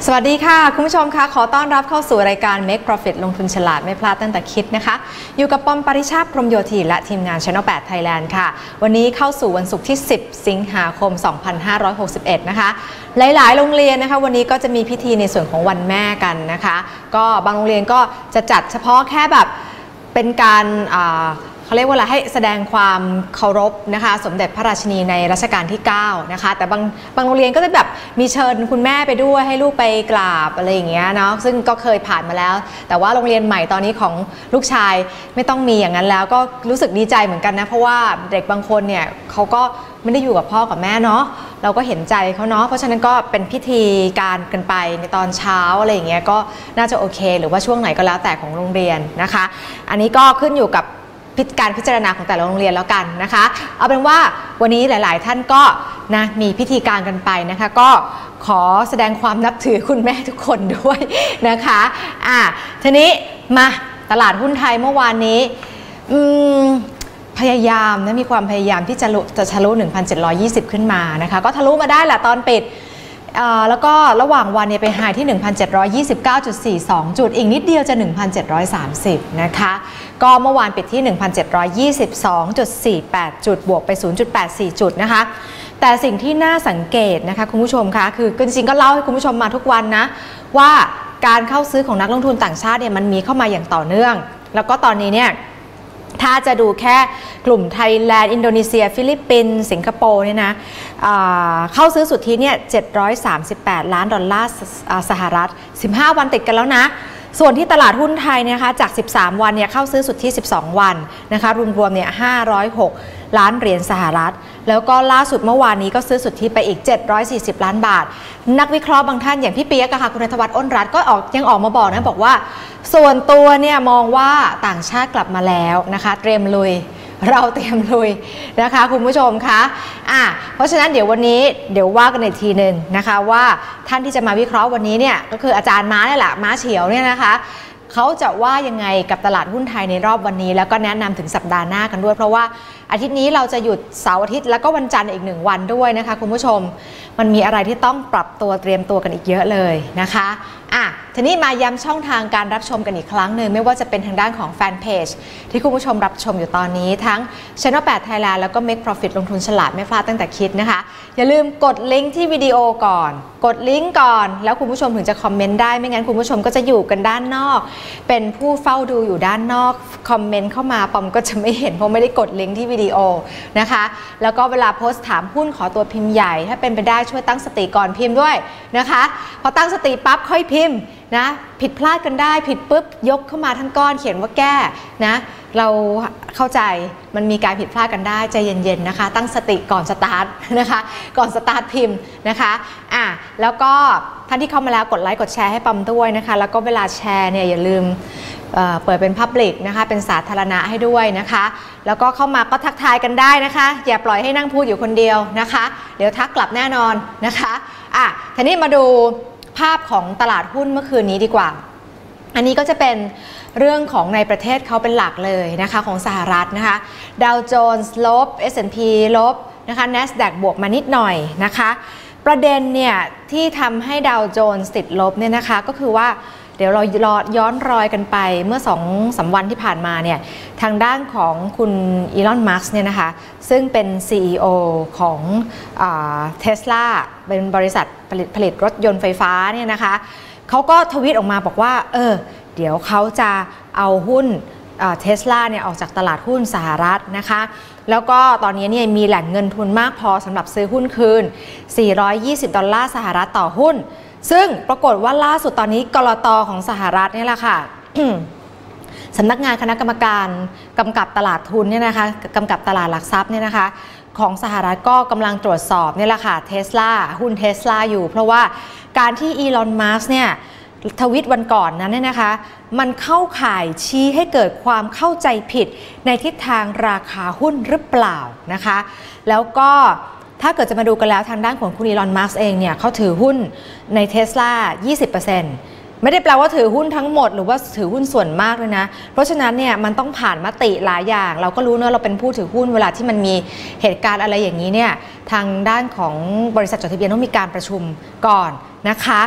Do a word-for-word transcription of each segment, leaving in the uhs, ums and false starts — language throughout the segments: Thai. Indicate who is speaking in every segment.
Speaker 1: สวัสดีค่ะคุณผู้ชมคะขอต้อนรับเข้าสู่รายการ Make Profit ลงทุนฉลาดไม่พลาดตั้งแต่คิดนะคะอยู่กับป้อมปริชาติพรหมโยธีและทีมงาน Channel แปด Thailand ค่ะวันนี้เข้าสู่วันศุกร์ที่สิบสิงหาคมสองพันห้าร้อยหกสิบเอ็ดนะคะหลายๆโรงเรียนนะคะวันนี้ก็จะมีพิธีในส่วนของวันแม่กันนะคะก็บางโรงเรียนก็จะจัดเฉพาะแค่แบบเป็นการเขาเรียกว่าอะไรให้แสดงความเคารพนะคะสมเด็จพระราชินีในรัชกาลที่เก้านะคะแต่บางบางโรงเรียนก็จะแบบมีเชิญคุณแม่ไปด้วยให้ลูกไปกราบอะไรอย่างเงี้ยเนาะซึ่งก็เคยผ่านมาแล้วแต่ว่าโรงเรียนใหม่ตอนนี้ของลูกชายไม่ต้องมีอย่างนั้นแล้วก็รู้สึกดีใจเหมือนกันนะเพราะว่าเด็กบางคนเนี่ยเขาก็ไม่ได้อยู่กับพ่อกับแม่เนาะเราก็เห็นใจเขาเนาะเพราะฉะนั้นก็เป็นพิธีการกันไปในตอนเช้าอะไรอย่างเงี้ยก็น่าจะโอเคหรือว่าช่วงไหนก็แล้วแต่ของโรงเรียนนะคะอันนี้ก็ขึ้นอยู่กับการพิจารณาของแต่ละโรงเรียนแล้วกันนะคะเอาเป็นว่าวันนี้หลายๆท่านก็นะมีพิธีการกันไปนะคะก็ขอแสดงความนับถือคุณแม่ทุกคนด้วยนะคะอ่ะทีนี้มาตลาดหุ้นไทยเมื่อวานนี้อืมพยายามนะมีความพยายามที่จะจะทะลุ หนึ่งพันเจ็ดร้อยยี่สิบ ขึ้นมานะคะก็ทะลุมาได้แหละตอนปิดแล้วก็ระหว่างวันเนี่ยไปไฮที่ หนึ่งพันเจ็ดร้อยยี่สิบเก้าจุดสี่สอง จุดอีกนิดเดียวจะ หนึ่งพันเจ็ดร้อยสามสิบ นะคะก็เมื่อวานปิดที่ หนึ่งพันเจ็ดร้อยยี่สิบสองจุดสี่แปด จุดบวกไป ศูนย์จุดแปดสี่ จุดนะคะแต่สิ่งที่น่าสังเกตนะคะคุณผู้ชมคะคือจริงๆก็เล่าให้คุณผู้ชมมาทุกวันนะว่าการเข้าซื้อของนักลงทุนต่างชาติเนี่ยมันมีเข้ามาอย่างต่อเนื่องแล้วก็ตอนนี้เนี่ยถ้าจะดูแค่กลุ่มไทยแลนด์อินโดนีเซียฟิลิปปินส์สิงคโปร์เนี่ยนะเข้าซื้อสุทธิเนี่ยเจ็ดร้อยสามสิบแปดล้านดอลลาร์สหรัฐสิบห้าวันติดกันแล้วนะส่วนที่ตลาดหุ้นไทยเนี่ยนะคะจากสิบสามวันเนี่ยเข้าซื้อสุทธิสิบสองวันนะคะรวมๆเนี่ยห้าร้อยหกล้านเหรียญสหรัฐแล้วก็ล่าสุดเมื่อวานนี้ก็ซื้อสุทธิไปอีกเจ็ดร้อยสี่สิบล้านบาทนักวิเคราะห์บางท่านอย่างพี่เปียกค่ะคุณณัฐวัฒน์อ้นรัตน์ก็ออกยังออกมาบอกนะบอกว่าส่วนตัวเนี่ยมองว่าต่างชาติกลับมาแล้วนะคะเตรียมลุยเราเตรียมลุยนะคะคุณผู้ชมคะอ่ะเพราะฉะนั้นเดี๋ยววันนี้เดี๋ยวว่ากันอีกทีหนึ่งนะคะว่าท่านที่จะมาวิเคราะห์วันนี้เนี่ยก็คืออาจารย์ม้าเนี่ยแหละม้าเฉียวเนี่ยนะคะเขาจะว่ายังไงกับตลาดหุ้นไทยในรอบวันนี้แล้วก็แนะนำถึงสัปดาห์หน้ากันด้วยเพราะว่าอาทิตย์นี้เราจะหยุดเสาร์อาทิตย์แล้วก็วันจันทร์อีกหนึ่งวันด้วยนะคะคุณผู้ชมมันมีอะไรที่ต้องปรับตัวเตรียมตัวกันอีกเยอะเลยนะคะอ่ะทีนี้มาย้ำช่องทางการรับชมกันอีกครั้งหนึ่งไม่ว่าจะเป็นทางด้านของแฟนเพจที่คุณผู้ชมรับชมอยู่ตอนนี้ทั้ง Channel แปด Thailand แล้วก็ Make Profit ลงทุนฉลาดไม่พลาดตั้งแต่คิดนะคะอย่าลืมกดลิงก์ที่วิดีโอก่อนกดลิงก์ก่อนแล้วคุณผู้ชมถึงจะคอมเมนต์ได้ไม่งั้นคุณผู้ชมก็จะอยู่กันด้านนอกเป็นผู้เฝ้าดูอยู่ด้านนอกคอมเมนต์เข้ามาปอมก็จะไม่เห็นเพราะไม่ได้กดลิงก์ที่วิดีโอนะคะแล้วก็เวลาโพสต์ถามหุ้นขอตัวพิมพ์ใหญ่ถ้าเป็นไปได้ช่วยตั้งสติก่อนพิมพ์ด้วยนะคะพอตั้งสติปั๊บค่อยพิมพ์นะผิดพลาดกันได้ผิดปุ๊บยกเข้ามาทั้งก้อนเขียนว่าแก้นะเราเข้าใจมันมีการผิดพลาดกันได้ใจเย็นๆนะคะตั้งสติก่อนสตาร์ทนะคะก่อนสตาร์ทพิมพ์นะคะอ่ะแล้วก็ท่านที่เข้ามาแล้วกดไลค์กดแชร์ให้ปั๊มด้วยนะคะแล้วก็เวลาแชร์เนี่ยอย่าลืมเอ่อเปิดเป็น Public นะคะเป็นสาธารณะให้ด้วยนะคะแล้วก็เข้ามาก็ทักทายกันได้นะคะอย่าปล่อยให้นั่งพูดอยู่คนเดียวนะคะเดี๋ยวทักกลับแน่นอนนะคะอ่ะทีนี้มาดูภาพของตลาดหุ้นเมื่อคืนนี้ดีกว่าอันนี้ก็จะเป็นเรื่องของในประเทศเขาเป็นหลักเลยนะคะของสหรัฐนะคะดาวโจนส์ลบ เอส แอนด์ พี ลบนะคะ NASDAQ บวกมานิดหน่อยนะคะประเด็นเนี่ยที่ทำให้ดาวโจนส์ติดลบเนี่ยนะคะก็คือว่าเดี๋ยวเราย้อนรอยกันไปเมื่อ สองสาม วันที่ผ่านมาเนี่ยทางด้านของคุณอีลอน มัสก์เนี่ยนะคะซึ่งเป็น ซี อี โอ ของเทสลาเป็นบริษัทผลิตผลิตรถยนต์ไฟฟ้าเนี่ยนะคะเขาก็ทวีตออกมาบอกว่าเออเดี๋ยวเขาจะเอาหุ้นเทสลาเนี่ยออกจากตลาดหุ้นสหรัฐนะคะแล้วก็ตอนนี้เนี่ยมีแหล่งเงินทุนมากพอสำหรับซื้อหุ้นคืนสี่ร้อยยี่สิบดอลลาร์สหรัฐต่อหุ้นซึ่งปรากฏว่าล่าสุดตอนนี้กลต.ของสหรัฐนี่แหละค่ะ สำนักงานคณะกรรมการกำกับตลาดทุนเนี่ยนะคะกำกับตลาดหลักทรัพย์เนี่ยนะคะของสหรัฐก็กำลังตรวจสอบนี่แหละค่ะเทสลาหุ้นเทสลาอยู่เพราะว่าการที่อีลอน มัสก์เนี่ยทวิตวันก่อนนั้นเนี่ยนะคะมันเข้าข่ายชี้ให้เกิดความเข้าใจผิดในทิศทางราคาหุ้นหรือเปล่านะคะแล้วก็ถ้าเกิดจะมาดูกันแล้วทางด้านของคุณอีลอน มัสก์เองเนี่ยเขาถือหุ้นใน Tesla ยี่สิบเปอร์เซ็นต์ ไม่ได้แปลว่าถือหุ้นทั้งหมดหรือว่าถือหุ้นส่วนมากเลยนะเพราะฉะนั้นเนี่ยมันต้องผ่านมติหลายอย่างเราก็รู้เนอะเราเป็นผู้ถือหุ้นเวลาที่มันมีเหตุการณ์อะไรอย่างนี้เนี่ยทางด้านของบริษัทจดทะเบียนต้องมีการประชุมก่อนนะคะ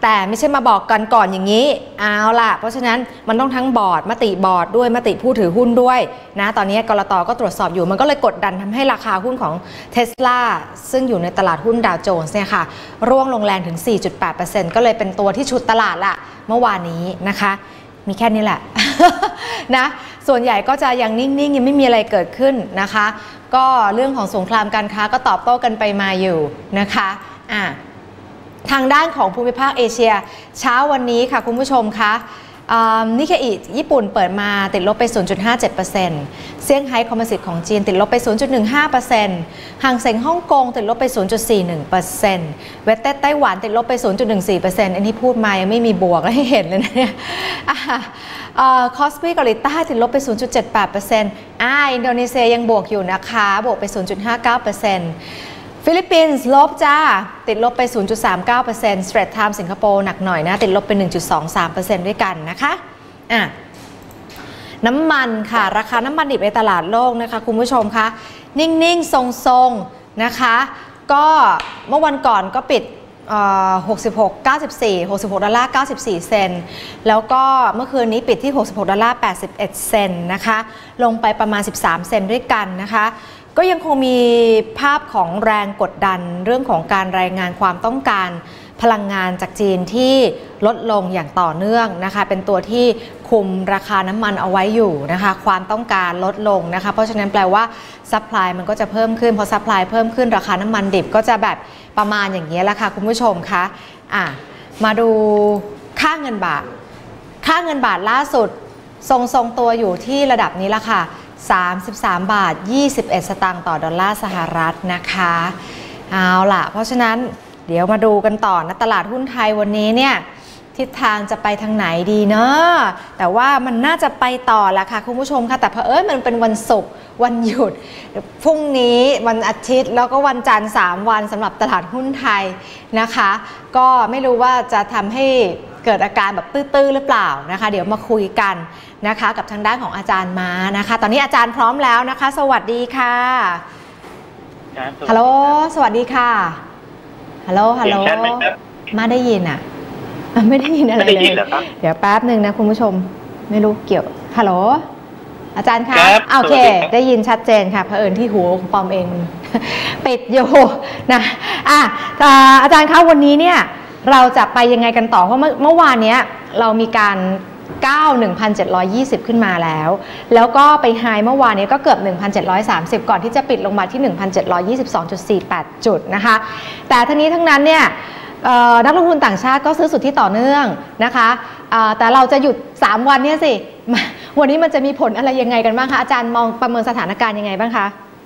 Speaker 1: แต่ไม่ใช่มาบอกกันก่อนอย่างนี้เอาล่ะเพราะฉะนั้นมันต้องทั้งบอร์ดมติบอร์ดด้วยมติผู้ถือหุ้นด้วยนะตอนนี้กลต.ก็ตรวจสอบอยู่มันก็เลยกดดันทำให้ราคาหุ้นของ Tesla ซึ่งอยู่ในตลาดหุ้นดาวโจนส์เนี่ยค่ะร่วงลงแรงถึง สี่จุดแปดเปอร์เซ็นต์ ก็เลยเป็นตัวที่ฉุดตลาดละเมื่อวานนี้นะคะมีแค่นี้แหละ นะส่วนใหญ่ก็จะยังนิ่งๆยังไม่มีอะไรเกิดขึ้นนะคะก็เรื่องของสงครามการค้าก็ตอบโต้กันไปมาอยู่นะคะอ่ะทางด้านของภูมิภาคเอเชียเช้าวันนี้ค่ะคุณผู้ชมคะนิเคอิญี่ปุ่นเปิดมาติดลบไป ศูนย์จุดห้าเจ็ดเปอร์เซ็นต์ เซี่ยงไฮ้คอมโพสิตของจีนติดลบไป ศูนย์จุดหนึ่งห้าเปอร์เซ็นต์ ห่างเส็งฮ่องกงติดลบไป ศูนย์จุดสี่หนึ่งเปอร์เซ็นต์ เวสเต็ดไต้หวันติดลบไป ศูนย์จุดหนึ่งสี่เปอร์เซ็นต์ อันนี้พูดมายังไม่มีบวกให้เห็นเลยนะเนี่ยคอสปีเกาหลีใต้ติดลบไป ศูนย์จุดเจ็ดแปดเปอร์เซ็นต์ อ่าอินโดนีเซียยังบวกอยู่นะคะบวกไป ศูนย์จุดห้าเก้าเปอร์เซ็นต์ฟิลิปปินส์ลบจ้าติดลบไป ศูนย์จุดสามเก้าเปอร์เซ็นต์ Straits Times สิงคโปร์หนักหน่อยนะติดลบไป หนึ่งจุดสองสามเปอร์เซ็นต์ ด้วยกันนะคะอ่ะน้ำมันค่ะราคาน้ำมันดิบในตลาดโลกนะคะคุณผู้ชมคะนิ่งๆทรงๆนะคะก็เมื่อวันก่อนก็ปิดหกสิบหก เก้าสิบสี่ หกสิบหกดอลลาร์เก้าสิบสี่เซนต์แล้วก็เมื่อคืนนี้ปิดที่หกสิบหกดอลลาร์แปดสิบเอ็ดเซนต์นะคะลงไปประมาณสิบสามเซนต์ด้วยกันนะคะก็ยังคงมีภาพของแรงกดดันเรื่องของการรายงานความต้องการพลังงานจากจีนที่ลดลงอย่างต่อเนื่องนะคะเป็นตัวที่คุมราคาน้ำมันเอาไว้อยู่นะคะความต้องการลดลงนะคะเพราะฉะนั้นแปลว่าซัพพลายมันก็จะเพิ่มขึ้นพอซัพพลายเพิ่มขึ้นราคาน้ำมันดิบก็จะแบบประมาณอย่างนี้แหละค่ะคุณผู้ชมคะอ่ะมาดูค่าเงินบาทค่าเงินบาทล่าสุดทรงทรงตัวอยู่ที่ระดับนี้ละค่ะสามสิบสามบาทยี่สิบเอ็ดสตางค์ต่อดอลลาร์สหรัฐนะคะเอาล่ะเพราะฉะนั้นเดี๋ยวมาดูกันต่อนะตลาดหุ้นไทยวันนี้เนี่ยทิศทางจะไปทางไหนดีเนาะแต่ว่ามันน่าจะไปต่อแหละค่ะคุณผู้ชมค่ะแต่เผอิญมันเป็นวันศุกร์วันหยุดพรุ่งนี้วันอาทิตย์แล้วก็วันจันทร์สามวันสำหรับตลาดหุ้นไทยนะคะก็ไม่รู้ว่าจะทำให้เกิดอาการแบบตื้อๆหรือเปล่านะคะเดี๋ยวมาคุยกันนะคะกับทางด้านของอาจารย์ม้านะคะตอนนี้อาจารย์พร้อมแล้วนะคะสวัสดีค่ะฮัลโหลสวัสดีค่ะฮัลโหลฮัลโหลมาได้ยินอ่ะไม่ได้ยินอะไรเลยเดี๋ยวแป๊บหนึ่งนะคุณผู้ชมไม่รู้เกี่ยวฮัลโหลอาจารย์คะโอเคได้ยินชัดเจนค่ะเผอิญที่หูปอมเองปิดอยู่นะอ่ะอาจารย์คะวันนี้เนี่ยเราจะไปยังไงกันต่อเพราะเมื่อวานนี้เรามีการก้าว หนึ่งพันเจ็ดร้อยยี่สิบ ขึ้นมาแล้วแล้วก็ไปไฮเมื่อวานนี้ก็เกือบ หนึ่งพันเจ็ดร้อยสามสิบ ก่อนที่จะปิดลงมาที่ หนึ่งพันเจ็ดร้อยยี่สิบสองจุดสี่แปด จุดนะคะแต่ทั้งนี้ทั้งนั้นเนี่ยนักลงทุนต่างชาติก็ซื้อสุทธิต่อเนื่องนะคะแต่เราจะหยุดสามวันเนี่ยสิวันนี้มันจะมีผลอะไรยังไงกันบ้างคะอาจารย์มองประเมินสถานการณ์ยังไงบ้างคะ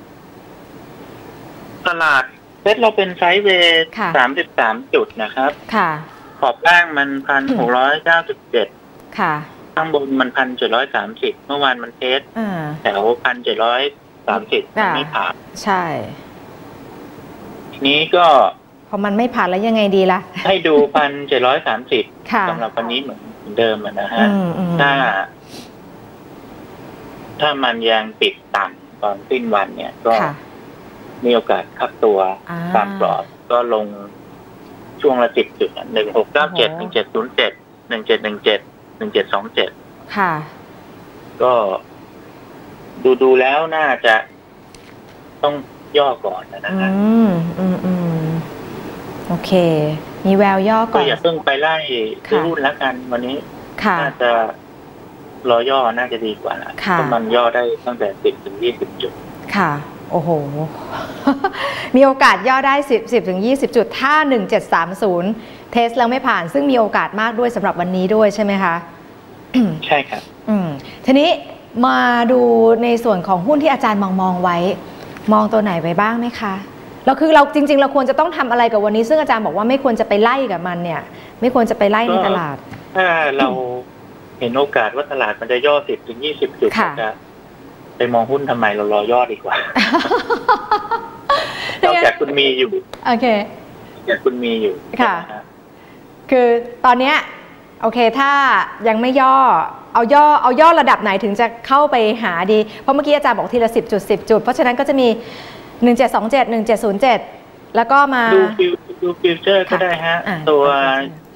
Speaker 2: ตลาดเซ็ตเราเป็นไซด์เวย์สามสิบสามจุดนะครับ
Speaker 1: ค่ะ
Speaker 2: ขอบล่างมันพันหกร้อยเก้าสิบเจ็ด
Speaker 1: ค่ะ
Speaker 2: ข้างบนมันพันเจ็ดร้อยสามสิบเมื่อวานมันเทสแถวพันเจ็ดร้อยสามสิบไม่ผ่าน
Speaker 1: ใช่
Speaker 2: ทีนี้ก็
Speaker 1: พอมันไม่ผ่านแล้วยังไงดีล่ะ
Speaker 2: ให้ดูพันเจ็ดร้อยสามสิบสำหรับวันนี้เหมือนเดิมนะฮะถ้าถ้ามันยังปิดต่ำตอนสิ้นวันเนี่ยก็มีโอกาสขับตัวตามกรอบก็ลงช่วงละสิบจุดหนึ่งหกเก้าเจ็ดหนึ่งเจ็ดศูนย์เจ็ดหนึ่งเจ็ดหนึ่งเจ็ดหนึ่งเจ็ดสองเจ็ด
Speaker 1: ค่ะ
Speaker 2: ก็ดูดูแล้วน่าจะต้องย่อก่อนนะฮะ
Speaker 1: อืมอืมอืมโอเคมีแววย่อก่อน
Speaker 2: ก็อย่าเพิ่งไปไล่ซื้อหุ้นแล้วกันวันนี้น่าจะรอย่อน่าจะดีกว่าเพราะมันย่อได้ตั้งแต่สิบถึงยี่สิบจุด
Speaker 1: ค่ะโอ้โห มีโอกาสย่อได้สิบ สิบถึงยี่สิบจุดถ้าหนึ่งเจ็ดสามศูนย์เทสแล้วไม่ผ่านซึ่งมีโอกาสมากด้วยสำหรับวันนี้ด้วยใช่ไหมคะ
Speaker 2: ใช่ครับ
Speaker 1: อืมทีนี้มาดูในส่วนของหุ้นที่อาจารย์มองมองไว้มองตัวไหนไว้บ้างไหมคะเราคือเราจริงๆเราควรจะต้องทำอะไรกับวันนี้ซึ่งอาจารย์บอกว่าไม่ควรจะไปไล่กับมันเนี่ยไม่ควรจะไปไล่ในตลาด
Speaker 2: ถ้าเราเห็นโอกาสว่าตลาดมันจะย่อสิบถึงยี่สิบจุดจะไปมองหุ้นทำไมเรารอย่อดีกว่านอกจากคุณมีอยู่
Speaker 1: โอเค
Speaker 2: จากคุณมีอยู่
Speaker 1: ค่ะคือตอนเนี้ยโอเคถ้ายังไม่ย่อเอาย่อเอาย่อระดับไหนถึงจะเข้าไปหาดีเพราะเมื่อกี้อาจารย์บอกทีละสิบจุดสิบจุดเพราะฉะนั้นก็จะมีหนึ่งเจ็ดสองเจ็ด หนึ่งเจ็ดศูนย์เจ็ดแล้วก็มา
Speaker 2: ดูฟิวดูฟิวเจอร์ก็ได้ฮะตัว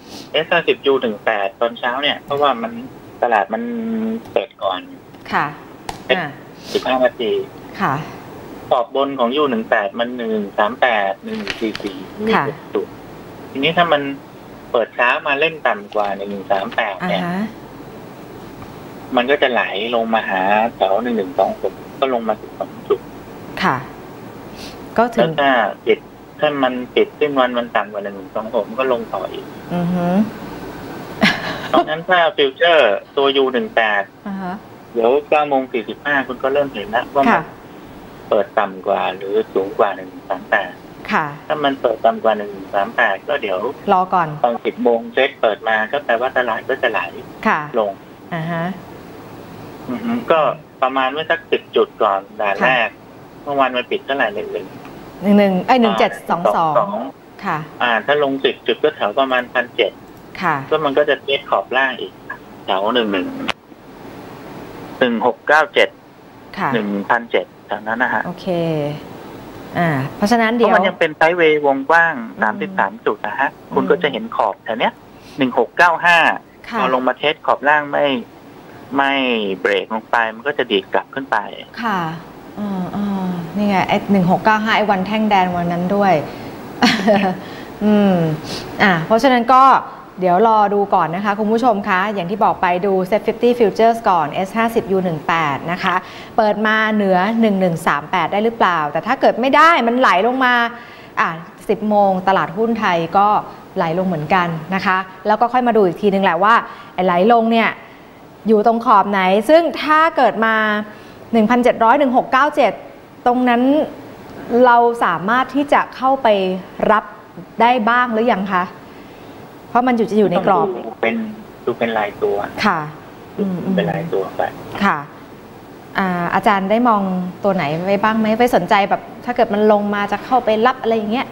Speaker 2: เอสห้าสิบยูหนึ่งแปดตอนเช้าเนี่ยเพราะว่ามันตลาดมันเปิดก่อน
Speaker 1: ค่ะ
Speaker 2: สิบห้านาที
Speaker 1: ค่ะ
Speaker 2: ขอบบนของยูหนึ่งแปดมันหนึ่งสามแปดหนึ่งสี่สี่มีจุดทีนี้ถ้ามันเปิดเช้ามาเล่นต่ำกว่าหนึ่งสามแปดเนี่ยมันก็จะไหลลงมาหาแถวหนึ่งหนึ่งสองหกก็ลงมาสิบสองจุด
Speaker 1: ค่ะก็ถึง
Speaker 2: ถ้าปิดถ้ามันปิดสิ้นวันมันต่ำกว่าหนึ่งหนึ่งสองหกก็ลงต่ออีก
Speaker 1: อือฮึ
Speaker 2: เพราะฉะนั้นถ้าฟิวเจอร์ตัวยูหนึ่งแปดเดี๋ยวเก้าโมงสี่สิบห้าคุณก็เริ่มเห็นแล้วว่ามันเปิดต่ำกว่าหรือสูงกว่าหนึ่งสามแปดถ้ามันเปิดต่ำกว่าหนึ่งสามแปดก็เดี๋ยว
Speaker 1: รอก่อน
Speaker 2: ตอนสิบโมงเซ็ตเปิดมาก็แปลว่าตลาดก็จะไหลลง
Speaker 1: อ่าฮะ
Speaker 2: ก็ประมาณว่าสักสิบจุดก่อนด่านแรกเมื่อวานมันปิดเท่าไหร่หนึ่งหนึ่ง
Speaker 1: หนึ่งหนึ่งไอ้หนึ่งเจ็ดสองสองค่ะ
Speaker 2: อ่าถ้าลงสิบจุดก็แถวประมาณพันเจ็ด
Speaker 1: ค่ะ
Speaker 2: ก็มันก็จะเทสขอบล่างอีกแถวหนึ่งหนึ่งหนึ่งหกเก้าเจ็ดหนึ่งพันเจ็ดแถวนั้นนะฮะ
Speaker 1: โอเคอ่าเพราะฉะนั้นเดี๋ยว
Speaker 2: มันยังเป็นไซด์เวย์วงกว้างสามสิบสามจุดนะฮะคุณก็จะเห็นขอบแถวเนี้ยหนึ่งหกเก้าห้าพอลงมาเทสขอบล่างไม่ไม่เบรกลงไปมันก็จะดีดกลับขึ้นไป
Speaker 1: ค่ะอ๋ออ๋อนี่ไงไอ้หนึ่งหกเก้าห้าไอ้วันแท่งแดงวันนั้นด้วยอืมอ่าเพราะฉะนั้นก็เดี๋ยวรอดูก่อนนะคะคุณผู้ชมคะอย่างที่บอกไปดู เซ็ต ห้าสิบ Futures ก่อน เอส ห้าสิบ ยู หนึ่งแปด นะคะเปิดมาเหนือหนึ่งหนึ่งสามแปดได้หรือเปล่าแต่ถ้าเกิดไม่ได้มันไหลลงมาอ่ะสิบโมงตลาดหุ้นไทยก็ไหลลงเหมือนกันนะคะแล้วก็ค่อยมาดูอีกทีนึงแหละว่าไอ้ไหลลงเนี่ยอยู่ตรงขอบไหนซึ่งถ้าเกิดมา หนึ่งพันเจ็ดร้อย หนึ่งหกเก้าเจ็ด ตรงนั้นเราสามารถที่จะเข้าไปรับได้บ้างหรือยังคะเพราะมันอยู่จะอยู่ในกรอบ
Speaker 2: เป็นดูเป็นรายตัว
Speaker 1: ค่ะ
Speaker 2: เป็นรายตัวไป
Speaker 1: ค่ะอาจารย์ได้มองตัวไหนไว้บ้างไหมไปสนใจแบบถ้าเกิดมันลงมาจะเข้าไปรับอะไรอย่างเงี้ย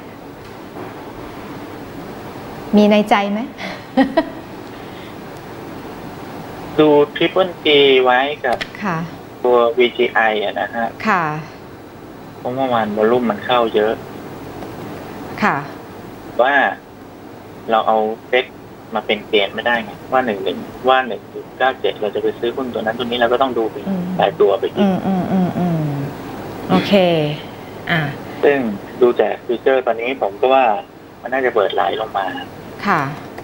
Speaker 1: มีในใจไหม
Speaker 2: ดู Triple G ไว้กับตัว วี จี ไอ อ่ะนะฮะ
Speaker 1: ค่ะ
Speaker 2: เพราะเมื่อวานวอลุ่มมันเข้าเยอะ
Speaker 1: ค่ะ
Speaker 2: ว่าเราเอาเซ็ตมาเป็นเกณฑ์ไม่ได้ไงว่าหนึ่งหนึ่งว่าหนึ่งเก้าเจ็ดเราจะไปซื้อหุ้นตัวนั้นตัวนี้เราก็ต้องดูเป็นหลายตัวไปอีก
Speaker 1: อืมอืมอืมอืมโอเคอ่า
Speaker 2: ซึ่งดูจากฟิวเจอร์ตอนนี้ผมก็ว่ามันน่าจะเปิดไหลลงมา
Speaker 1: ค่ะ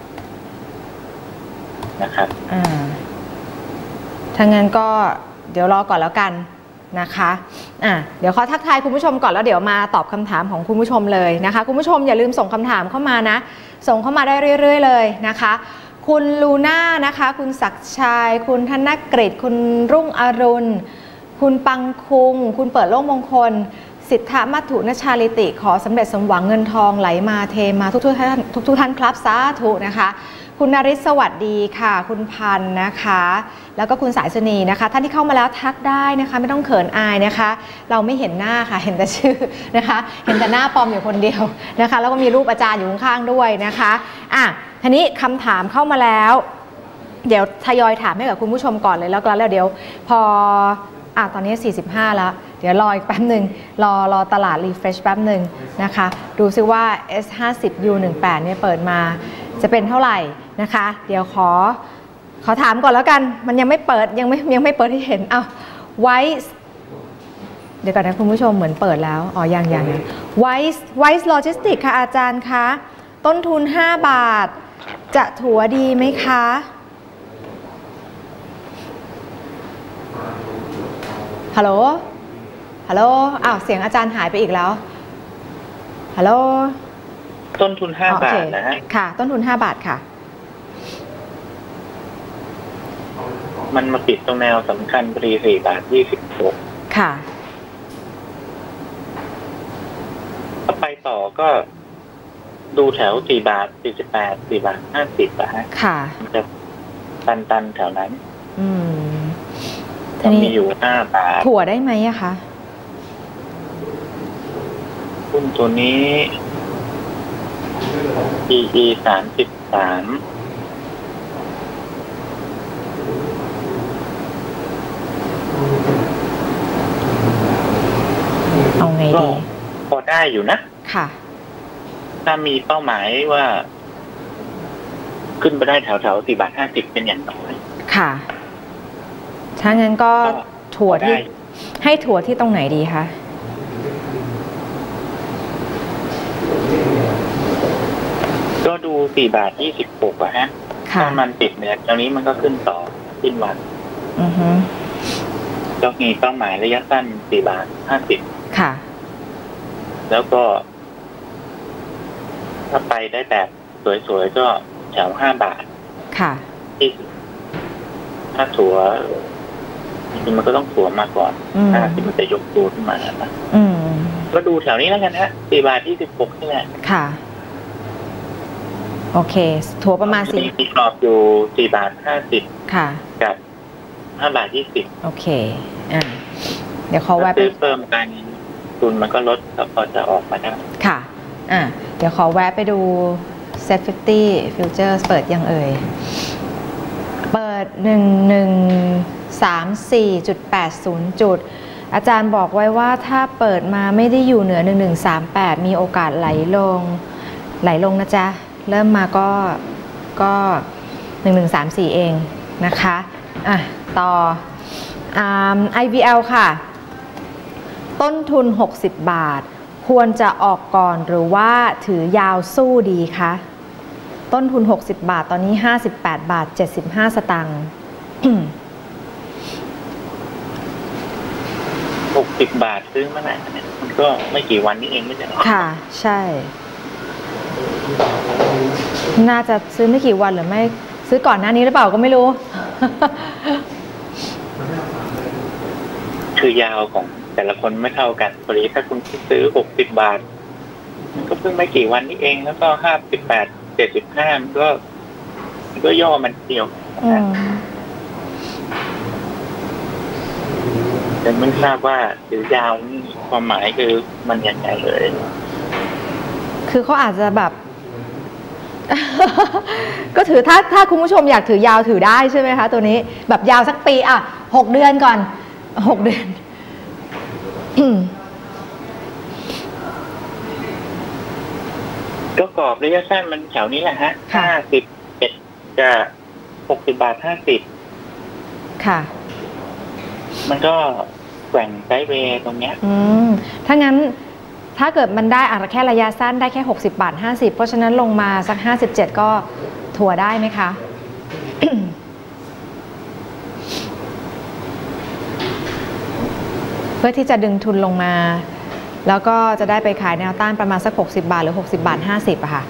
Speaker 2: นะครับ
Speaker 1: อ่าถ้างั้นก็เดี๋ยวรอก่อนแล้วกันนะคะอ่ะเดี๋ยวขอทักทายคุณผู้ชมก่อนแล้วเดี๋ยวมาตอบคำถามของคุณผู้ชมเลยนะคะคุณผู้ชมอย่าลืมส่งคำถามเข้ามานะส่งเข้ามาได้เรื่อยๆเลยนะคะคุณลูน่านะคะคุณศักดิ์ชัยคุณธนกฤษคุณรุ่งอรุณคุณปังคุงคุณเปิดโลกมงคลสิทธามัทุนชาลิติขอสำเร็จสมหวังเงินทองไหลมาเทมาทุกๆท่านทุกๆท่านครับสาธุนะคะคุณนริศสวัสดีค่ะคุณพันธ์นะคะแล้วก็คุณสายสนีนะคะท่านที่เข้ามาแล้วทักได้นะคะไม่ต้องเขินอายนะคะเราไม่เห็นหน้าค่ะเห็นแต่ชื่อนะคะเห็นแต่หน้าปลอมอยู่คนเดียวนะคะแล้วก็มีรูปอาจารย์อยู่ข้างๆด้วยนะคะอ่ะทีนี้คำถามเข้ามาแล้วเดี๋ยวทยอยถามให้กับคุณผู้ชมก่อนเลยแล้วก็แล้วเดี๋ยวพออ่ะตอนนี้สี่สิบห้าแล้วเดี๋ยวรออีกแป๊บหนึ่งรอรอตลาดรีเฟรชแป๊บหนึ่งนะคะดูซิว่า เอส ห้าสิบ ยู หนึ่งแปด เนี่ยเปิดมาจะเป็นเท่าไหร่นะคะเดี๋ยวขอขอถามก่อนแล้วกันมันยังไม่เปิดยังไม่ยังไม่เปิดให้เห็นอ้าวไวส์เดี๋ยวก่อนนะคุณผู้ชมเหมือนเปิดแล้วอ๋อยังยังไวส์ไวส์โลจิสติกค่ะอาจารย์คะต้นทุนห้าบาทจะถัวดีไหมคะฮัลโหลฮัลโหลอ้าวเสียงอาจารย์หายไปอีกแล้วฮัลโหล
Speaker 2: ต้นทุนห้าบาทนะฮะ
Speaker 1: ค่ะต้นทุนห้าบาทค่ะ
Speaker 2: มันมาปิดตรงแนวสำคัญพอดีสี่บาทยี่สิบหก
Speaker 1: ค่ะ
Speaker 2: ถ้าไปต่อก็ดูแถวสี่บาทสี่สิบแปดสี่บาทห้าสิบอะฮะ
Speaker 1: ค่ะ
Speaker 2: มันจะตันตันแถวนั้น
Speaker 1: อืม
Speaker 2: มันมีอยู่ห้าบาท
Speaker 1: ถั่วได้ไหมอะคะ
Speaker 2: หุ้นตัวนี้ พี อี สามสิบสาม
Speaker 1: เอาไงดี
Speaker 2: พอได้อยู่นะ
Speaker 1: ค่ะ
Speaker 2: ถ้ามีเป้าหมายว่าขึ้นไปได้แถวแถวสี่บาทห้าสิบเป็นอย่างน้อย
Speaker 1: ค่ะถ้างั้นก็ถั่วที่ให้ถั่วที่ตรงไหนดีคะ
Speaker 2: ก็ดูสี่บาทยี่สิบหกอะฮะถ้ามันติดเนี่ยตอนนี้มันก็ขึ้นต่อสิ้นวัน
Speaker 1: อือฮึ
Speaker 2: ก็มีเป้าหมายระยะสั้นสี่บาทห้าสิบ
Speaker 1: ค่ะ
Speaker 2: แล้วก็ถ้าไปได้แบบสวยๆก็แถวห้าบาท
Speaker 1: ค่ะ
Speaker 2: ที่ถ้าถั่วจริงๆมันก็ต้องถั่วมาก่อนถ้าที่มันจะยกตัวขึ้นมานะก็ดูแถวนี้แล้วกันฮะสี่บาทยี่สิบหกนี่แหละ
Speaker 1: ค่ะโอเคถั่วประมาณสี่
Speaker 2: มีกรอบอยู่สี่บาทห้าสิบ
Speaker 1: ค่ะ
Speaker 2: กับห้าบาทยี่สิบ
Speaker 1: โอเคอ่าเดี๋ยวเขาแวะไป
Speaker 2: เพิ่มกันทุนมันก็ลดก็พอจะออกมาได้
Speaker 1: ค่ะอ่าเดี๋ยวขอแวะไปดู เซ็ต ห้าสิบ Futures เปิดยังเอ่ยเปิด หนึ่งพันหนึ่งร้อยสามสิบสี่จุดแปดศูนย์ จุดอาจารย์บอกไว้ว่าถ้าเปิดมาไม่ได้อยู่เหนือหนึ่งพันหนึ่งร้อยสามสิบแปดมีโอกาสไหลลงไหลลงนะจ๊ะเริ่มมาก็ก็หนึ่งพันหนึ่งร้อยสามสิบสี่เองนะคะอ่ะต่ออ่า ไอ วี แอล ค่ะต้นทุนหกสิบบาทควรจะออกก่อนหรือว่าถือยาวสู้ดีคะต้นทุนหกสิบบาทตอนนี้ห้าสิบแปดบาทเจ็ดสิบห้าสตางค์
Speaker 2: หกสิบบาทซื้อเมื่อไหร่เนี่ยมันก็ไม่กี่วันนี้เองไม่ใช่หรอ
Speaker 1: ค่ะใช่น่าจะซื้อไม่กี่วันหรือไม่ซื้อก่อนหน้านี้หรือเปล่าก็ไม่รู้
Speaker 2: คือยาวของแต่ละคนไม่เท่ากันพอดีถ้าคุณซื้อหกสิบบาทมันก็เพิ่งไม่กี่วันนี้เองแล้วก็ห้าสิบแปดเจ็ดสิบห้ามันก็มันก็ย่อมันเดียวแต่ไม่ทราบว่าถือยาวนี่ความหมายคือมันยังไงเลย
Speaker 1: คือเขาอาจจะแบบก็ถือถ้าถ้าคุณผู้ชมอยากถือยาวถือได้ใช่ไหมคะตัวนี้แบบยาวสักปีอ่ะหกเดือนก่อนหกเดือน
Speaker 2: ก็กรอบระยะสั้นมันแถวนี้แหละฮะห้าสิบเอ็ดจะหกสิบบาทห้าสิบ
Speaker 1: ค่ะ
Speaker 2: มันก็แกว่งไซด์เวย์ตรงเนี้ย
Speaker 1: อืมถ้างั้นถ้าเกิดมันได้อะแค่ระยะสั้นได้แค่หกสิบบาทห้าสิบเพราะฉะนั้นลงมาสักห้าสิบเจ็ดก็ถั่วได้ไหมคะ เพื่อที่จะดึงทุนลงมาแล้วก็จะได้ไปขายแนวต้านประมาณสักหกสิบบาทหรือหกสิบบาทห้าสิบอะค่ะ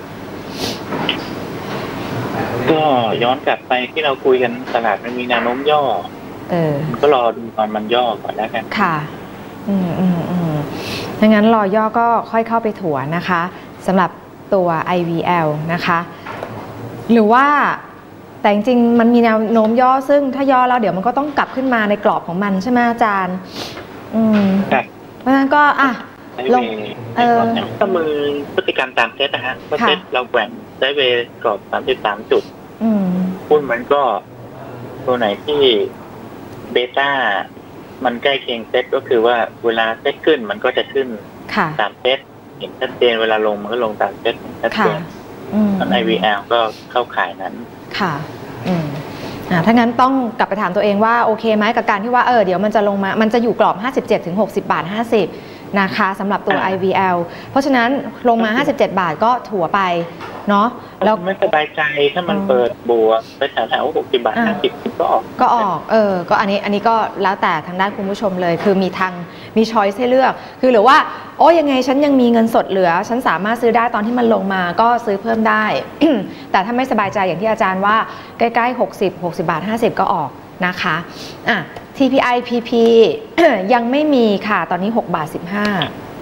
Speaker 2: ก็ย้อนกลับไปที่เราคุยกันตลาดมันมีแนวโน้มย่อ
Speaker 1: เออ
Speaker 2: ก็รอดูตอนมันย่อก่อนแล้วกัน
Speaker 1: ค่ะอืมอืมอืมถ้างั้นรอย่อก็ค่อยเข้าไปถั่วนะคะสำหรับตัว ไอ วี แอล นะคะหรือว่าแต่จริงๆมันมีแนวโน้มย่อซึ่งถ้าย่อแล้วเดี๋ยวมันก็ต้องกลับขึ้นมาในกรอบของมันใช่ไหมอาจารย์อืมเพราะฉะนั้นก็อ่ะ
Speaker 2: ลงเออก็มือพฤติกรรมตามเซตนะฮะเพราะเซตเราแกว่งไซด์เวย์กรอบสามสิบสามจุดหุ้นมันก็ตัวไหนที่เบต้ามันใกล้เคียงเซตก็คือว่าเวลาเซตขึ้นมันก็จะขึ้นตามเซตเห็นชัดเจนเวลาลงมันก็ลงตามเซตชัดเจนตอน ไอ วี แอล ก็เข้าขายนั้น
Speaker 1: ค่ะอืมอ่าถ้างั้นต้องกลับไปถามตัวเองว่าโอเคไหมกับการที่ว่าเออเดี๋ยวมันจะลงมามันจะอยู่กรอบห้าสิบเจ็ดถึงหกสิบบาทห้าสิบนะคะสำหรับตัว ไอ วี แอล เพราะฉะนั้นลงมาห้าสิบเจ็ดบาทก็ถั่วไปเนาะ
Speaker 2: แล้วไม่สบายใจถ้ามันเปิดบวกไปแถวๆหกสิบบาทห้าสิบก็ออก
Speaker 1: ก็ออกเออก็อันนี้อันนี้ก็แล้วแต่ทางด้านคุณผู้ชมเลยคือมีทางมีช้อยส์ให้เลือกคือหรือว่าโอ้ยังไงฉันยังมีเงินสดเหลือฉันสามารถซื้อได้ตอนที่มันลงมาก็ซื้อเพิ่มได้ แต่ถ้าไม่สบายใจอย่างที่อาจารย์ว่าใกล้ๆหกสิบ หกสิบบาทห้าสิบก็ออกนะคะอ่ะ ที พี ไอ พี พี ยังไม่มีค่ะตอนนี้หกบาทสิบห้า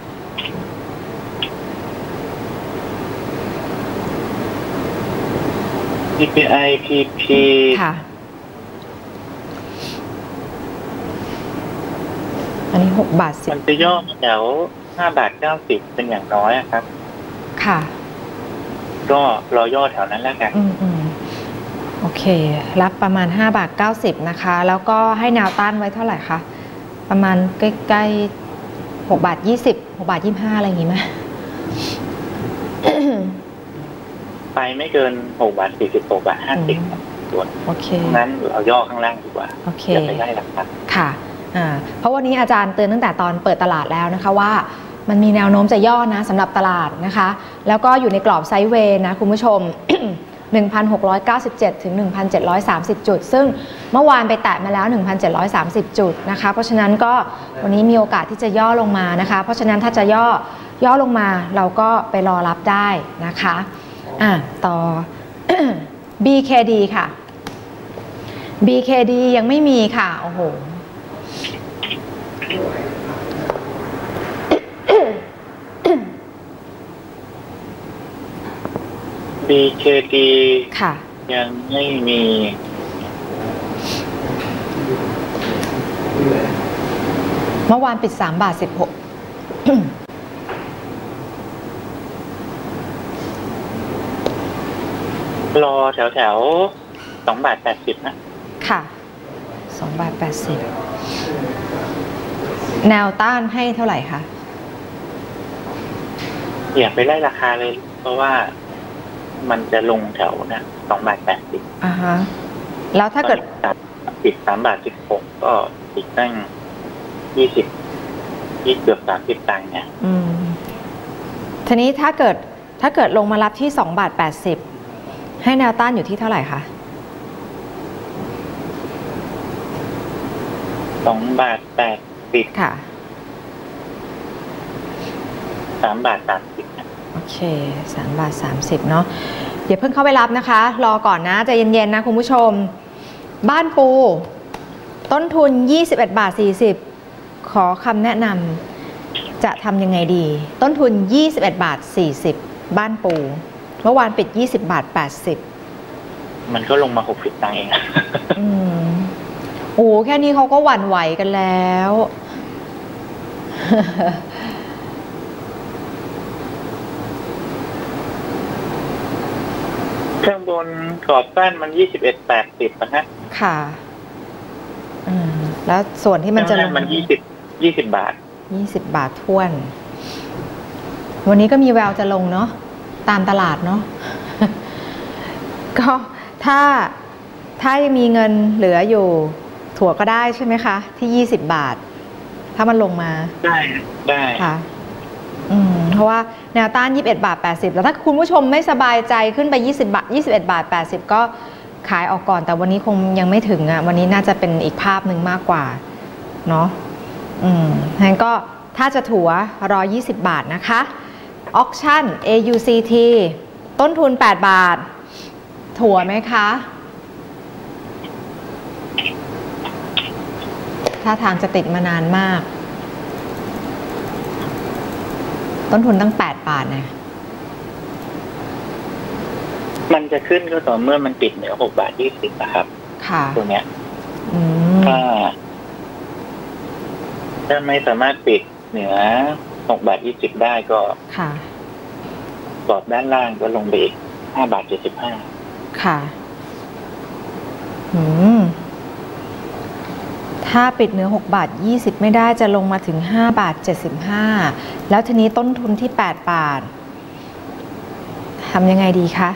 Speaker 2: ที พี ไอ พี พี
Speaker 1: ค่ะอันนี้หกบาทสิบ
Speaker 2: มันจะย่อแถวห้าบาทเก้าสิบเป็นอย่างน้อยครับ
Speaker 1: ค่ะ
Speaker 2: ก็รอย่อแถวนั้นแล้วกัน
Speaker 1: อืมอืมโอเครับประมาณห้าบาทเก้าสิบนะคะแล้วก็ให้แนวต้านไว้เท่าไหร่คะประมาณใกล้ๆหกบาทยี่สิบ หกบาทยี่สิบห้าอะไรอย่างงี้ไหม
Speaker 2: ไปไม่เกินหกบาทสี่สิบหกบาทห้าสิบส่วน
Speaker 1: โอเค
Speaker 2: งั้นเราย่อข้างล่างดีกว่า
Speaker 1: โอเค
Speaker 2: อย่าไปได้ราคา
Speaker 1: ค่ะอ่าเพราะวันนี้อาจารย์เตือนตั้งแต่ตอนเปิดตลาดแล้วนะคะว่ามันมีแนวโน้มจะย่อนะสำหรับตลาดนะคะแล้วก็อยู่ในกรอบไซด์เวย์นะคุณผู้ชม หนึ่งพันหกร้อยเก้าสิบเจ็ด ถึง หนึ่งพันเจ็ดร้อยสามสิบ จุดซึ่งเมื่อวานไปแตะมาแล้ว หนึ่งพันเจ็ดร้อยสามสิบ จุดนะคะเพราะฉะนั้นก็วันนี้มีโอกาสที่จะย่อลงมานะคะเพราะฉะนั้นถ้าจะย่อย่อลงมาเราก็ไปรอรับได้นะคะอ่ะต่อ บี เค ดี ค่ะ บี เค ดี ยังไม่มีค่ะโอ้โห
Speaker 2: บี เค ดี
Speaker 1: ค่ะ
Speaker 2: ยังไม่มี
Speaker 1: เมื่อวานปิดสามบาทสิบหก
Speaker 2: รอแถวแถวสองบาทแปดสิบนะ
Speaker 1: ค่ะสองบาทแปดสิบแนวต้านให้เท่าไหร่คะ
Speaker 2: อย่าไปไล่ราคาเลยเพราะว่ามันจะลงแถวนะสองบาทแปดสิบ
Speaker 1: อ่าฮะแล้วถ้าเกิด
Speaker 2: ปิดสามบาทสิบหกก็อีกตั้งยี่สิบยี่เกือบสามสิบตังค์เนี่ย
Speaker 1: อืมทีนี้ถ้าเกิดถ้าเกิดลงมารับที่สองบาทแปดสิบให้แนวต้านอยู่ที่เท่าไหร่คะ
Speaker 2: สองบาทแปดสิบ
Speaker 1: ค่ะ
Speaker 2: สามบาทสามสิบ
Speaker 1: โอเคสามบาทสามสิบเนาะเดี๋ยวเพิ่งเข้าไปรับนะคะรอก่อนนะใจเย็นๆนะคุณผู้ชมบ้านปูต้นทุนยี่สิบเอ็ดบาทสี่สิบขอคำแนะนำจะทำยังไงดีต้นทุนยี่สิบเอ็ดบาทสี่สิบบ้านปูเมื่อวานปิดยี่สิบบาทแปดสิบ
Speaker 2: มันก็ลงมาหกสิบตังค์เอง
Speaker 1: อืมโอ้แค่นี้เขาก็หวั่นไหวกันแล้ว
Speaker 2: ข้างบนกรอบสั้นมันยี่สิบเอ็ดแปดสิบนะฮะ
Speaker 1: ค่ะอืมแล้วส่วนที่มันจะลง
Speaker 2: มันยี่สิบยี่สิบบาท
Speaker 1: ยี่สิบบาทท้วนวันนี้ก็มีแววจะลงเนาะตามตลาดเนาะ ก็ถ้าถ้ายังมีเงินเหลืออยู่ถั่วก็ได้ใช่ไหมคะที่ยี่สิบบาทถ้ามันลงมา
Speaker 2: ได้ได้
Speaker 1: ค่ะอืมเพราะว่าแนวต้านยี่สิบเอ็ดบาทแปดสิบแล้วถ้าคุณผู้ชมไม่สบายใจขึ้นไปยี่สิบบาทยี่สิบเอ็ดบาทแปดสิบก็ขายออกก่อนแต่วันนี้คงยังไม่ถึงอ่ะวันนี้น่าจะเป็นอีกภาพหนึ่งมากกว่าเนาะอืมงั้นก็ถ้าจะถั่วรอยี่สิบบาทนะคะออคชั่น เอ ยู ซี ที ต้นทุนแปดบาทถั่วไหมคะถ้าทางจะติดมานานมากต้นทุนตั้งแปดบาทนะ
Speaker 2: มันจะขึ้นก็ต่อเมื่อมันปิดเหนือหกบาทยี่สิบนะครับ
Speaker 1: ค่ะ
Speaker 2: ตัวเนี้ยถ้าถ้าไม่สามารถปิดเหนือหกบาทยี่สิบได้ก็
Speaker 1: ค่ะ
Speaker 2: กรอบด้านล่างก็ลงไปอีกห้าบาทเจ็ดสิบห้า
Speaker 1: ค่ะอืมถ้าปิดเหนือหกบาทยี่สิบไม่ได้จะลงมาถึงห้าบาทเจ็ดสิบห้าแล้วทีนี้ต้นทุนที่แปดบาททำยังไงดีคะ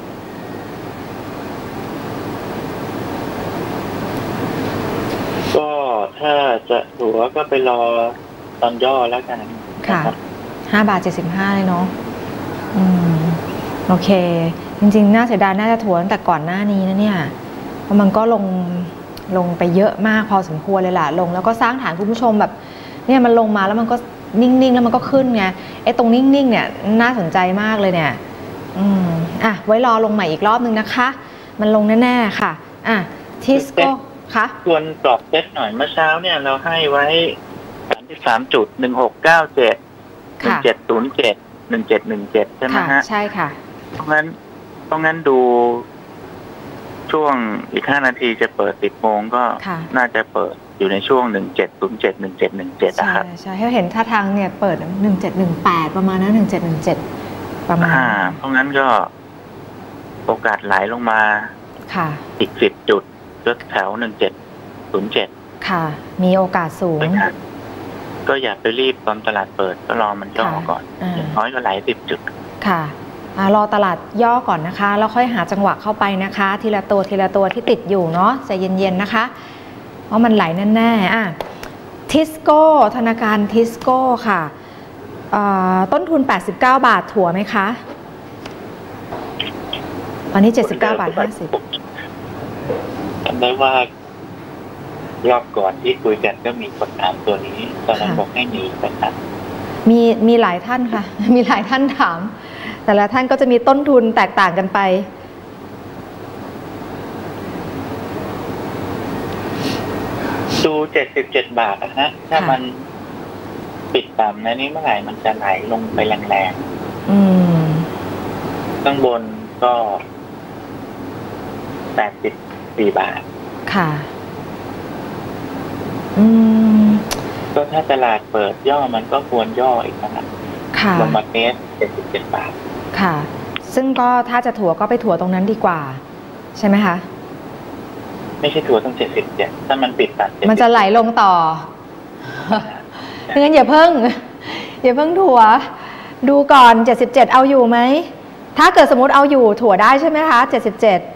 Speaker 2: ก็ถ้าจะหัวก็ไปรอตอนย่อแล้วกัน
Speaker 1: ค่ะห้าบาทเจ็ดสิบห้าเลยเนาะอืมโอเคจริงๆน่าเสียดายน่าจะถัวตั้งแต่ก่อนหน้านี้นะเนี่ยเพราะมันก็ลงลงไปเยอะมากพอสมควรเลยล่ะลงแล้วก็สร้างฐานคุณผู้ชมแบบเนี่ยมันลงมาแล้วมันก็นิ่งๆแล้วมันก็ขึ้นไงไอ้ตรงนิ่งๆเนี่ยน่าสนใจมากเลยเนี่ยอืมอ่ะไว้รอลงใหม่อีกรอบนึงนะคะมันลงแน่ๆค่ะอ่ะทิสโก้คะ
Speaker 2: ส่วนกรอบเซ็ตหน่อยเมื่อเช้าเนี่ยเราให้ไว้สามสิบสามจุดหนึ่งหกเก้าเจ็ดหนึ่งเจ็ดศูนย์เจ็ดหนึ่งเจ็ดหนึ่งเจ็ดใช่ไหมฮะ
Speaker 1: ใช่ค่ะ
Speaker 2: เพราะงั้นเพราะงั้นดูช่วงอีกห้านาทีจะเปิดสิบโมงก็น่าจะเปิดอยู่ในช่วงหนึ่งเจ็ดศูนย์เจ็ดหนึ่งเจ็ดหนึ่งเจ็ดนะครับ
Speaker 1: ใช่ใช่ให้เห็นท่าทางเนี่ยเปิดหนึ่งเจ็ดหนึ่งแปดประมาณนั้นหนึ่งเจ็ดหนึ่งเจ็ดประมาณ
Speaker 2: อ่าเพราะงั้นก็โอกาสไหลลงมา
Speaker 1: ค่ะ
Speaker 2: อีกสิบจุดก็แถวหนึ่งเจ็ดศูนย์เจ็ด
Speaker 1: ค่ะมีโอกาสสูง
Speaker 2: ก็อย่าไปรีบตอนตลาดเปิดก็รอมันย่อก่อนอย่างน้อยก็ไหลสิบจุด
Speaker 1: ค่ะรอตลาดย่อก่อนนะคะแล้วค่อยหาจังหวะเข้าไปนะคะทีละตัวทีละตัวที่ติดอยู่เนาะใจเย็นๆนะคะเพราะมันไหลแน่ๆอ่ะทิสโก้ธนาคารทิสโก้ค่ะต้นทุนแปดสิบเก้าบาทถั่วไหมคะตอนนี้เจ็ดสิบเก้าบาทห้าสิบ
Speaker 2: จำได้ว่ารอบก่อนที่คุยกันก็มีคนถามตัวนี้ตอนนั้นบอกให้หนีไปครับ
Speaker 1: มีมีหลายท่านค่ะมีหลายท่านถามแต่ละท่านก็จะมีต้นทุนแตกต่างกันไป
Speaker 2: ดูเจ็ดสิบเจ็ดบาทนะฮะถ้ามันปิดต่ำนะนี่เมื่อไหร่มันจะไหลลงไปแรงๆข้างบนก็แปดสิบสี่บาท
Speaker 1: ค่ะอืม
Speaker 2: ก็ถ้าตลาดเปิดย่อมันก็ควรย่ออีกนะ
Speaker 1: ค่ะ
Speaker 2: ลงมาเทสเจ็ดสิบเจ็ดบาท
Speaker 1: ค่ะซึ่งก็ถ้าจะถั่วก็ไปถั่วตรงนั้นดีกว่าใช่ไหมคะ
Speaker 2: ไม่ใช่ถั่วต้องเจ็ดสิบเจ็ดถ้ามันปิดตัด
Speaker 1: มันจะไหลลงต่องั้นอย่าเพิ่งอย่าเพิ่งถั่วดูก่อนเจ็ดสิบเจ็ดเอาอยู่ไหมถ้าเกิดสมมติเอาอยู่ถั่วได้ใช่ไหมคะเจ็ดสิบเจ็ด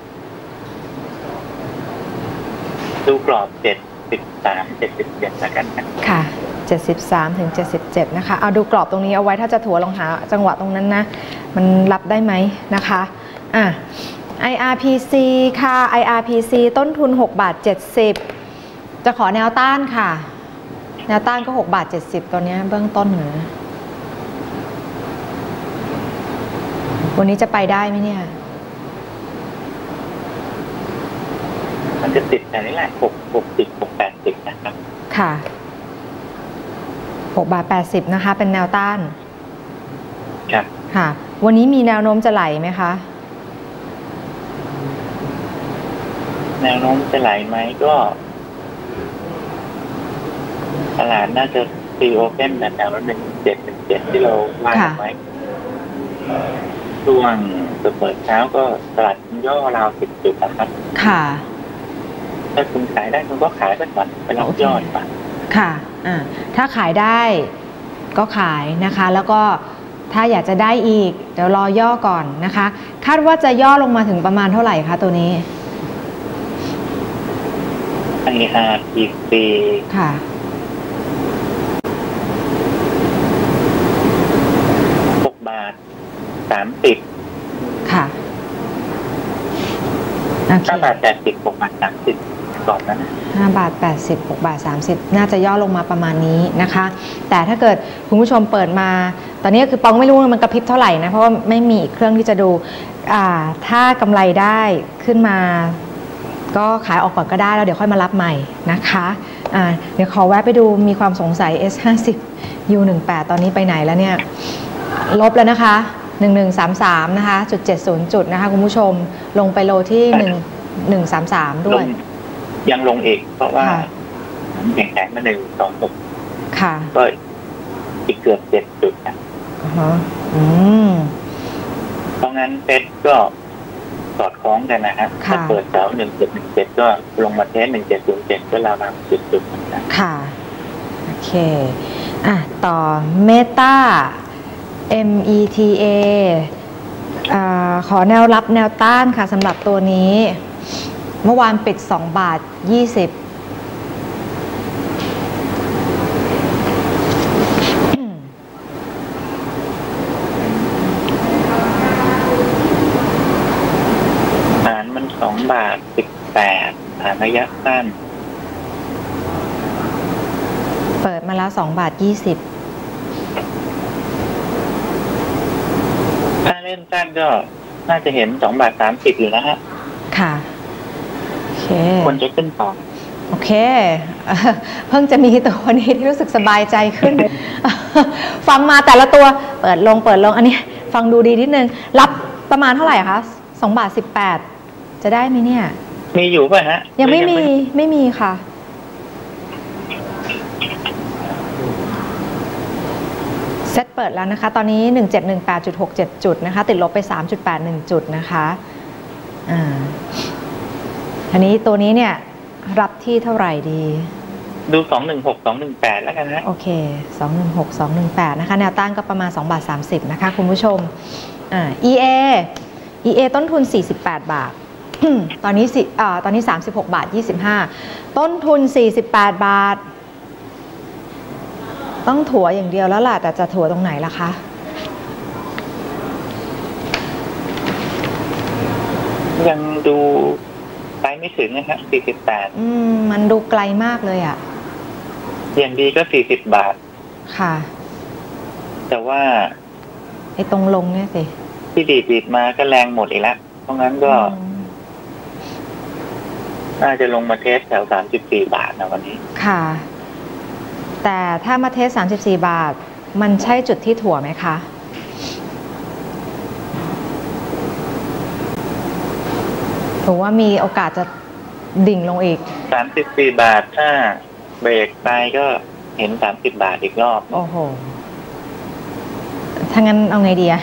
Speaker 2: ดูกรอบเจ็ดสิบสามเจ็ดสิบเจ็ดแล้วกัน
Speaker 1: ค่ะเจ็ดสิบสามถึงเจ็ดสิบเจ็ดนะคะเอาดูกรอบตรงนี้เอาไว้ถ้าจะถั่วลองหาจังหวะตรงนั้นนะมันรับได้ไหมนะคะอ่ะ ไอ อาร์ พี ซี ค่ะ ไอ อาร์ พี ซี ต้นทุนหกบาทเจ็ดสิบจะขอแนวต้านค่ะแนวต้านก็หกบาทเจ็ดสิบตัวนี้เบื้องต้นเหนือวันนี้จะไปได้ไหมเนี่ย
Speaker 2: มันจะติดแต่นี่แหละหกหกสิบหกแปดสิบนะครับ
Speaker 1: ค่ะหกบาทแปดสิบนะคะเป็นแนวต้าน
Speaker 2: ครับ
Speaker 1: ค่ะวันนี้มีแนวโน้มจะไหลไหมคะ
Speaker 2: แนวโน้มจะไหลไหมก็ตลาดน่าจะตีโอเพ่นแบบแนวโน้มหนึ่งเจ็ดหนึ่งเจ็ดที่เราวางไว้ช่วงเปิดเช้าก็ตลาดย่อราวสิบจุดนะครับ
Speaker 1: ค่ะ
Speaker 2: ถ้าคุณขายได้คุณก็ขายไปก่อนไปรับยอดไป
Speaker 1: ค่ะอ่าถ้าขายได้ก็ขายนะคะแล้วก็ถ้าอยากจะได้อีกเดี๋ยวรอย่อก่อนนะคะคาดว่าจะย่อลงมาถึงประมาณเท่าไหร่คะตัวนี้
Speaker 2: ไอ อาร์ พี ซี
Speaker 1: ค่ะ
Speaker 2: หกบาทสามสิบ
Speaker 1: ค่ะ
Speaker 2: ห้าบาทแปดสิบหกบาทสามสิบก่อนนั้น
Speaker 1: ห้าบาทแปดสิบหกบาทสามสิบน่าจะย่อลงมาประมาณนี้นะคะแต่ถ้าเกิดคุณผู้ชมเปิดมาตอนนี้คือปองไม่รู้ว่ามันกระพริบเท่าไหร่นะเพราะว่าไม่มีอีกเครื่องที่จะดูอ่าถ้ากำไรได้ขึ้นมาก็ขายออกก่อนก็ได้แล้วเดี๋ยวค่อยมารับใหม่นะคะอ่าเดี๋ยวขอแวะไปดูมีความสงสัย เอส ห้าสิบ ยู สิบแปด ตอนนี้ไปไหนแล้วเนี่ยลบแล้วนะคะหนึ่งหนึ่งสามสามนะคะจุดเจ็ดศูนย์จุดนะคะคุณผู้ชมลงไปโลที่หนึ่งหนึ่งสามสามด้วย
Speaker 2: ยังลงอีกเพราะว่าแข็งแข็งมาหนึ่งสองหก
Speaker 1: ค่ะ
Speaker 2: ก็อีกเกือบเจ็ดจุดนะ
Speaker 1: อืม
Speaker 2: เพราะงั้นเซ็ตก็สอดคล้องกันนะฮะถ้าเปิดเสาหนึ่งเจ็ดหนึ่งเจ็ดก็ลงมาเทสหนึ่งเจ็ดศูนย์เจ็ดก็ราวๆจุดจุดเหมือนกัน
Speaker 1: ค่ะโอเคอ่ะต่อเมตา เอ็ม อี ที เอ อ่าขอแนวรับแนวต้านค่ะสำหรับตัวนี้เมื่อวานปิดสองบาทยี่สิบ
Speaker 2: ฐานมันสองบาทสิบแปดฐานระยะสั้น
Speaker 1: เปิดมาแล้วสองบาทยี่สิบ
Speaker 2: ถ้าเล่นสั้นก็น่าจะเห็นสองบาทสามสิบอยู่นะฮะ
Speaker 1: ค่ะ
Speaker 2: ควรจะขึ้นต่อ
Speaker 1: โอเคเพิ่งจะมีตัวนี้ที่รู้สึกสบายใจขึ้นฟังมาแต่ละตัวเปิดลงเปิดลงอันนี้ฟังดูดีนิดนึงรับประมาณเท่าไหร่คะสองบาทสิบแปดจะได้ไหมเนี่ย
Speaker 2: มีอยู่ป่ะฮะ
Speaker 1: ยังไม่มีไม่มีค่ะเซ็ตเปิดแล้วนะคะตอนนี้หนึ่งเจ็ดหนึ่งแปดจุดหกเจ็ดจุดนะคะติดลบไป สามจุดแปดหนึ่ง จุดนะคะอ่าอันนี้ตัวนี้เนี่ยรับที่เท่าไหร่ดี
Speaker 2: ดูสองหนึ่งหก สองหนึ่งแปดแล้วกันนะ
Speaker 1: โอเคสองหนึ่งหก สองหนึ่งแปดนะคะแนวต้านก็ประมาณสองบาทสามสิบนะคะคุณผู้ชมอ่า อี เอ อี เอ ต้นทุนสี่สิบแปดบาท ตอนนี้สิอ่าตอนนี้สามสิบหกบาทยี่สิบห้าต้นทุนสี่สิบแปดบาทต้องถัวอย่างเดียวแล้วล่ะแต่จะถัวตรงไหนล่ะคะ
Speaker 2: ยังดูไปไม่ถึงนะครับสี่สิบแปด
Speaker 1: อืมมันดูไกลมากเลยอ่ะ
Speaker 2: อย่างดีก็สี่สิบบาท
Speaker 1: ค่ะ
Speaker 2: แต่ว่า
Speaker 1: ไอ้ตรงลงเนี่ยสิ
Speaker 2: ที่ดีดดีดมาก็แรงหมดอีกแล้วเพราะงั้นก็น่าจะลงมาเทสแถวสามสิบสี่บาทนะวันนี้
Speaker 1: ค่ะแต่ถ้ามาเทสสามสิบสี่บาทมันใช่จุดที่ถั่วไหมคะถือว่ามีโอกาสจะดิ่งลงอีก
Speaker 2: สามสิบสี่บาทถ้าเบรกไปก็เห็นสามสิบบาทอีกรอบ
Speaker 1: โอ้โหถ้างั้นเอาไงดีอะ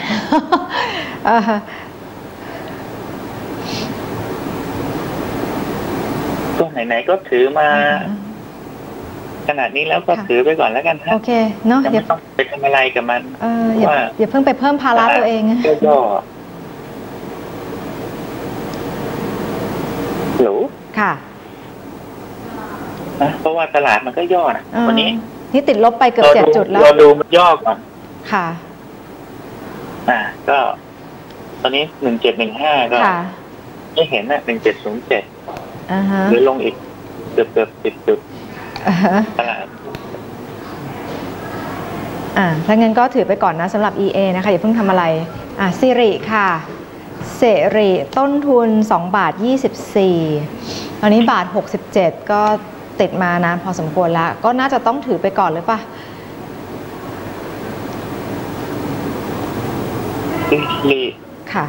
Speaker 2: ก็ไหนๆก็ถือมาขนาดนี้แล้วก็ถือไปก่อนแล้วกันฮะ
Speaker 1: โอเคเนาะ
Speaker 2: อย่าต้องไปทำอะไรกับมัน
Speaker 1: เอออย่าอย่าเพิ่งไปเพิ่มภาระตัวเอง
Speaker 2: ย่อหรู
Speaker 1: ค่ะ
Speaker 2: นะเพราะว่าตลาดมันก็ย่อนะวันนี้
Speaker 1: นี่ติดลบไปเกือบเจ็ดจุดแล้ว
Speaker 2: เราดูมันย่อก่อน
Speaker 1: ค่ะ
Speaker 2: อ่าก็ตอนนี้หนึ่งเจ็ดหนึ่งห้าก็ไม่เห็นนะหนึ่งเจ็ดศูนย์เจ็ดหรือลงอีกเกือบเกือบสิบจุดตลาด
Speaker 1: อ่าถ้างั้นก็ถือไปก่อนนะสำหรับ อี เอ นะคะอย่าเพิ่งทำอะไรอ่าสิริค่ะเสรีต้นทุนสองบาทยี่สิบสี่ตอนนี้บาทหกสิบเจ็ดก็ติดมานานพอสมควรแล้วก็น่าจะต้องถือไปก่อนหรือเปล่า
Speaker 2: ลี
Speaker 1: ค่ะ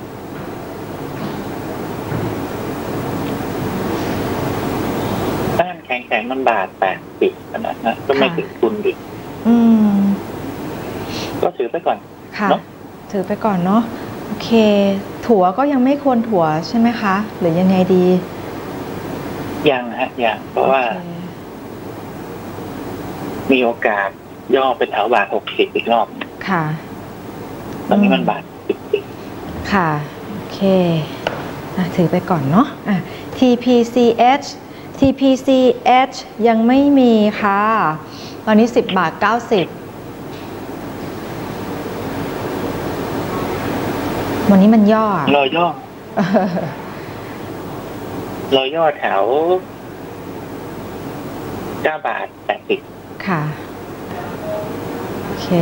Speaker 2: ด้านแข็งแข็งมันบาทแปดสิบขนาดนั้นก็ไม่ถึงทุนดิ
Speaker 1: อืม
Speaker 2: ก็ถือไปก่อน
Speaker 1: ค่ะถือไปก่อนเนาะโอเคถั่วก็ยังไม่ควรถั่วใช่ไหมคะหรือยังไงดี
Speaker 2: ยังฮะยังเพราะว่ามีโอกาสย่อไปแถวบาทหกสิบอีกรอบ
Speaker 1: ค่ะ
Speaker 2: ตอนนี้มันบาทสิบสิบ
Speaker 1: ค่ะโอเคถือไปก่อนเนาะอ่ะ ที พี ซี เอช ที พี ซี เอช ยังไม่มีค่ะตอนนี้สิบบาทเก้าสิบวันนี้มันย่อ
Speaker 2: รอย่อรอย่อแถวเก้าบาทแปดสิบ
Speaker 1: ค่ะโอเค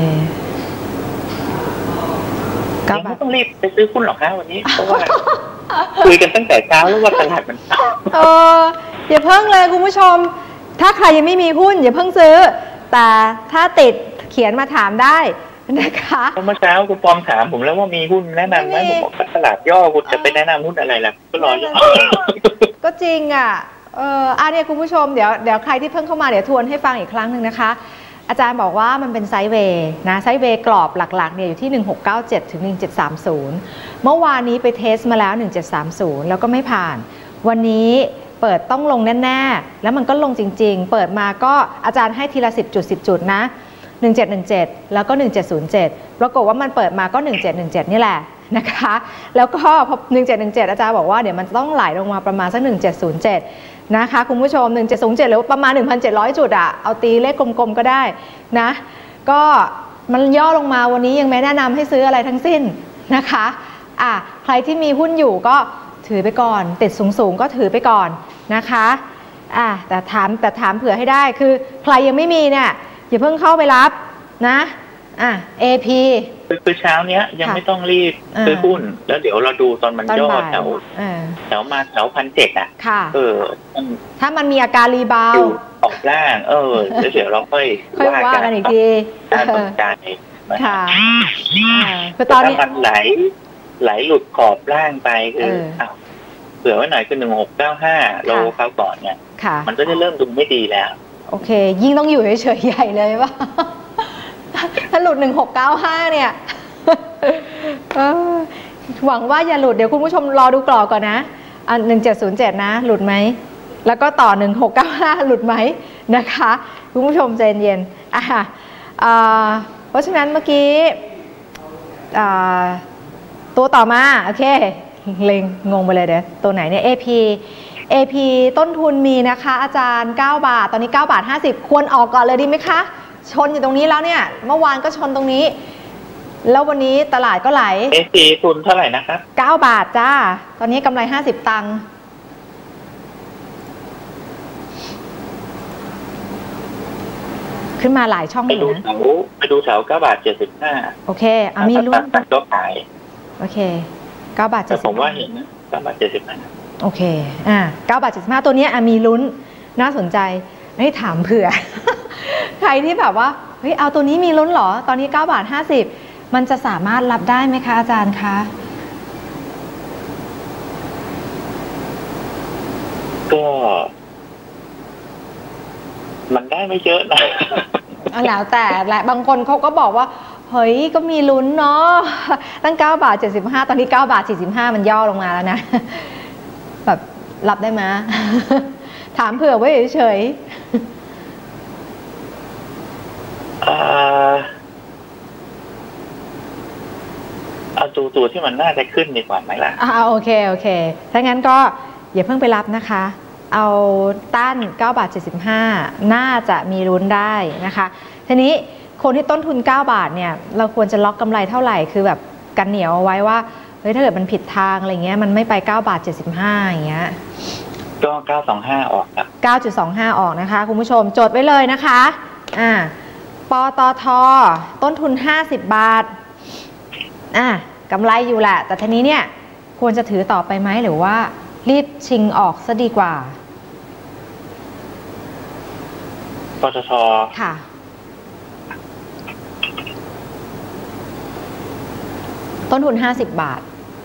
Speaker 2: ยังไม่ต้องรีบไปซื้อหุ้นหรอกฮะวันนี้เพราะว่าคุยกันตั้งแต่เช้าแล้วว่าตลาดมัน
Speaker 1: เอออย่าเพิ่งเลยคุณผู้ชมถ้าใครยังไม่มีหุ้นอย่าเพิ่งซื้อแต่ถ้าติดเขียนมาถามได้นะคะ
Speaker 2: เมื่อเช้าคุณปอมถามผมแล้วว่ามีหุ้นแนะนำไหมผมบอกตลาดย่อคุณจะไปแนะนำหุ้นอะไรล่ะก็รอย่อ
Speaker 1: ก็จริงอ่ะเอออ่ะเนี่ยคุณผู้ชมเดี๋ยวเดี๋ยวใครที่เพิ่งเข้ามาเดี๋ยวทวนให้ฟังอีกครั้งหนึ่งนะคะอาจารย์บอกว่ามันเป็นไซด์เวย์นะไซด์เวย์กรอบหลักๆเนี่ยอยู่ที่หนึ่งหกเก้าเจ็ดถึงหนึ่งเจ็ดสามศูนย์เมื่อวานนี้ไปเทสมาแล้วหนึ่งเจ็ดสามศูนย์แล้วก็ไม่ผ่านวันนี้เปิดต้องลงแน่ๆแล้วมันก็ลงจริงๆเปิดมาก็อาจารย์ให้ทีละสิบจุดสิบจุดนะหนึ่งเจ็ดหนึ่งเจ็ดแล้วก็หนึ่งเจ็ดศูนย์เจ็ดปรากฏว่ามันเปิดมาก็หนึ่งเจ็ดหนึ่งเจ็ดนี่แหละนะคะแล้วก็พอหนึ่งเจ็ดหนึ่งเจ็ดอาจารย์บอกว่าเดี๋ยวมันต้องไหลลงมาประมาณสักหนึ่งเจ็ดศูนย์เจ็ดนะคะคุณผู้ชมหนึ่งเจ็ดศูนย์เจ็ดหรือประมาณ หนึ่งพันเจ็ดร้อย จุดอะเอาตีเลขกลมๆก็ได้นะก็มันย่อลงมาวันนี้ยังไม่แนะนำให้ซื้ออะไรทั้งสิ้นนะคะอ่ะใครที่มีหุ้นอยู่ก็ถือไปก่อนติดสูงๆก็ถือไปก่อนนะคะอ่ะแต่ถามแต่ถามเผื่อให้ได้คือใครยังไม่มีเนี่ยอย่าเพิ่งเข้าไปรับนะอ่ะ เอ พี
Speaker 2: คือเช้าเนี้ยยังไม่ต้องรีบซื้อหุ้นแล้วเดี๋ยวเราดูตอนมันย่อแถวแถวมาแถวพันเจ็ดอ่ะเออ
Speaker 1: ถ้ามันมีอาการรีบาว
Speaker 2: ออกล่างเออแล้วเดี๋ยวเราค่อย
Speaker 1: ว่ากันอีกที
Speaker 2: น่าสนใจ
Speaker 1: ค่ะ
Speaker 2: คือตอนนี้มันไหลไหลหลุดขอบล่างไปคือเผื่อไว้หน่อยคือหนึ่งหกเก้าห้าโลคราวก่อนเนี่ยมันก็จะเริ่มดูไม่ดีแล้ว
Speaker 1: โอเคยิ่งต้องอยู่เฉยๆใหญ่เลยว่าถ้าหลุดหนึ่งหกเก้าห้าเนี่ยหวังว่าอย่าหลุดเดี๋ยวคุณผู้ชมรอดูกรอบก่อนนะอันหนึ่งเจ็ดศูนย์เจ็ดนะหลุดไหมแล้วก็ต่อหนึ่งหกเก้าห้าหลุดไหมนะคะคุณผู้ชมใจเย็นอ่ะเพราะฉะนั้นเมื่อกี้ตัวต่อมาโอเคเล็งงงไปเลยเดี๋ยวตัวไหนเนี่ย เอ พี เอ พี ต้นทุนมีนะคะอาจารย์เก้าบาทตอนนี้เก้าบาทห้าสิบควรออกก่อนเลยดีไหมคะชนอยู่ตรงนี้แล้วเนี่ยเมื่อวานก็ชนตรงนี้แล้ววันนี้ตลาดก็ไหล
Speaker 2: เอ พี ทุนเท่าไหร่นะครับ
Speaker 1: เก้าบาทจ้าตอนนี้กำไรห้าสิบตังค์ขึ้นมาหลายช่องอ
Speaker 2: ยู่นะไปดูแถวเก้าบาทเจ็ดสิบห้า
Speaker 1: โอเคอามีลุ้น
Speaker 2: ก็ขาย
Speaker 1: โอเคเก้าบาทเจ็ดสิบ
Speaker 2: ผมว่าเห็นนะเก้าบาทเจ็ดสิบห้า
Speaker 1: โอเคอ่าเก้าบาทเจ็ดสิบห้าตัวนี้อามีลุ้นน่าสนใจให้ถามเผื่อ ใครที่แบบว่าเฮ้ยเอาตัวนี้มีลุ้นหรอตอนนี้เก้าบาทห้าสิบมันจะสามารถรับได้ไหมคะอาจารย์คะ
Speaker 2: ก็มันได้ไม่เยอะนะ
Speaker 1: แล้วแต่แหละบางคนเขาก็บอกว่าเฮ้ยก็มีลุ้นเนาะตั้งเก้าบาทเจ็ดสิบห้าตอนนี้เก้าบาทสี่สิบห้ามันย่อลงมาแล้วนะแบบรับได้ไหมถามเผื่อไว้เฉย
Speaker 2: ๆเอาตัวตัวที่มันน่าจะขึ้นดีกว่าไหมล่ะ
Speaker 1: อ่าโอเคโอเคถ้างั้นก็อย่าเพิ่งไปรับนะคะเอาต้านเก้าบาทเจ็ดสิบห้าน่าจะมีลุ้นได้นะคะทีนี้คนที่ต้นทุนเก้าบาทเนี่ยเราควรจะล็อกกำไรเท่าไหร่คือแบบกันเหนียวเอาไว้ว่าเฮ้ยถ้าเกิดมันผิดทางอะไรเงี้ยมันไม่ไปเก้าบาทเจ็ดสิบห้าอย่างเงี้ย
Speaker 2: ก็เก้าสองห้าออกครับ
Speaker 1: เก้าจุดสองห้า ออกนะคะคุณผู้ชมจดไว้เลยนะคะอ่าปตท.ต้นทุนห้าสิบบาทอ่ากำไรอยู่แหละแต่ทีนี้เนี่ยควรจะถือต่อไปไหมหรือว่ารีบชิงออกซะดีกว่า
Speaker 2: ปตท.
Speaker 1: ค่ะต้นทุนห้าสิบบาท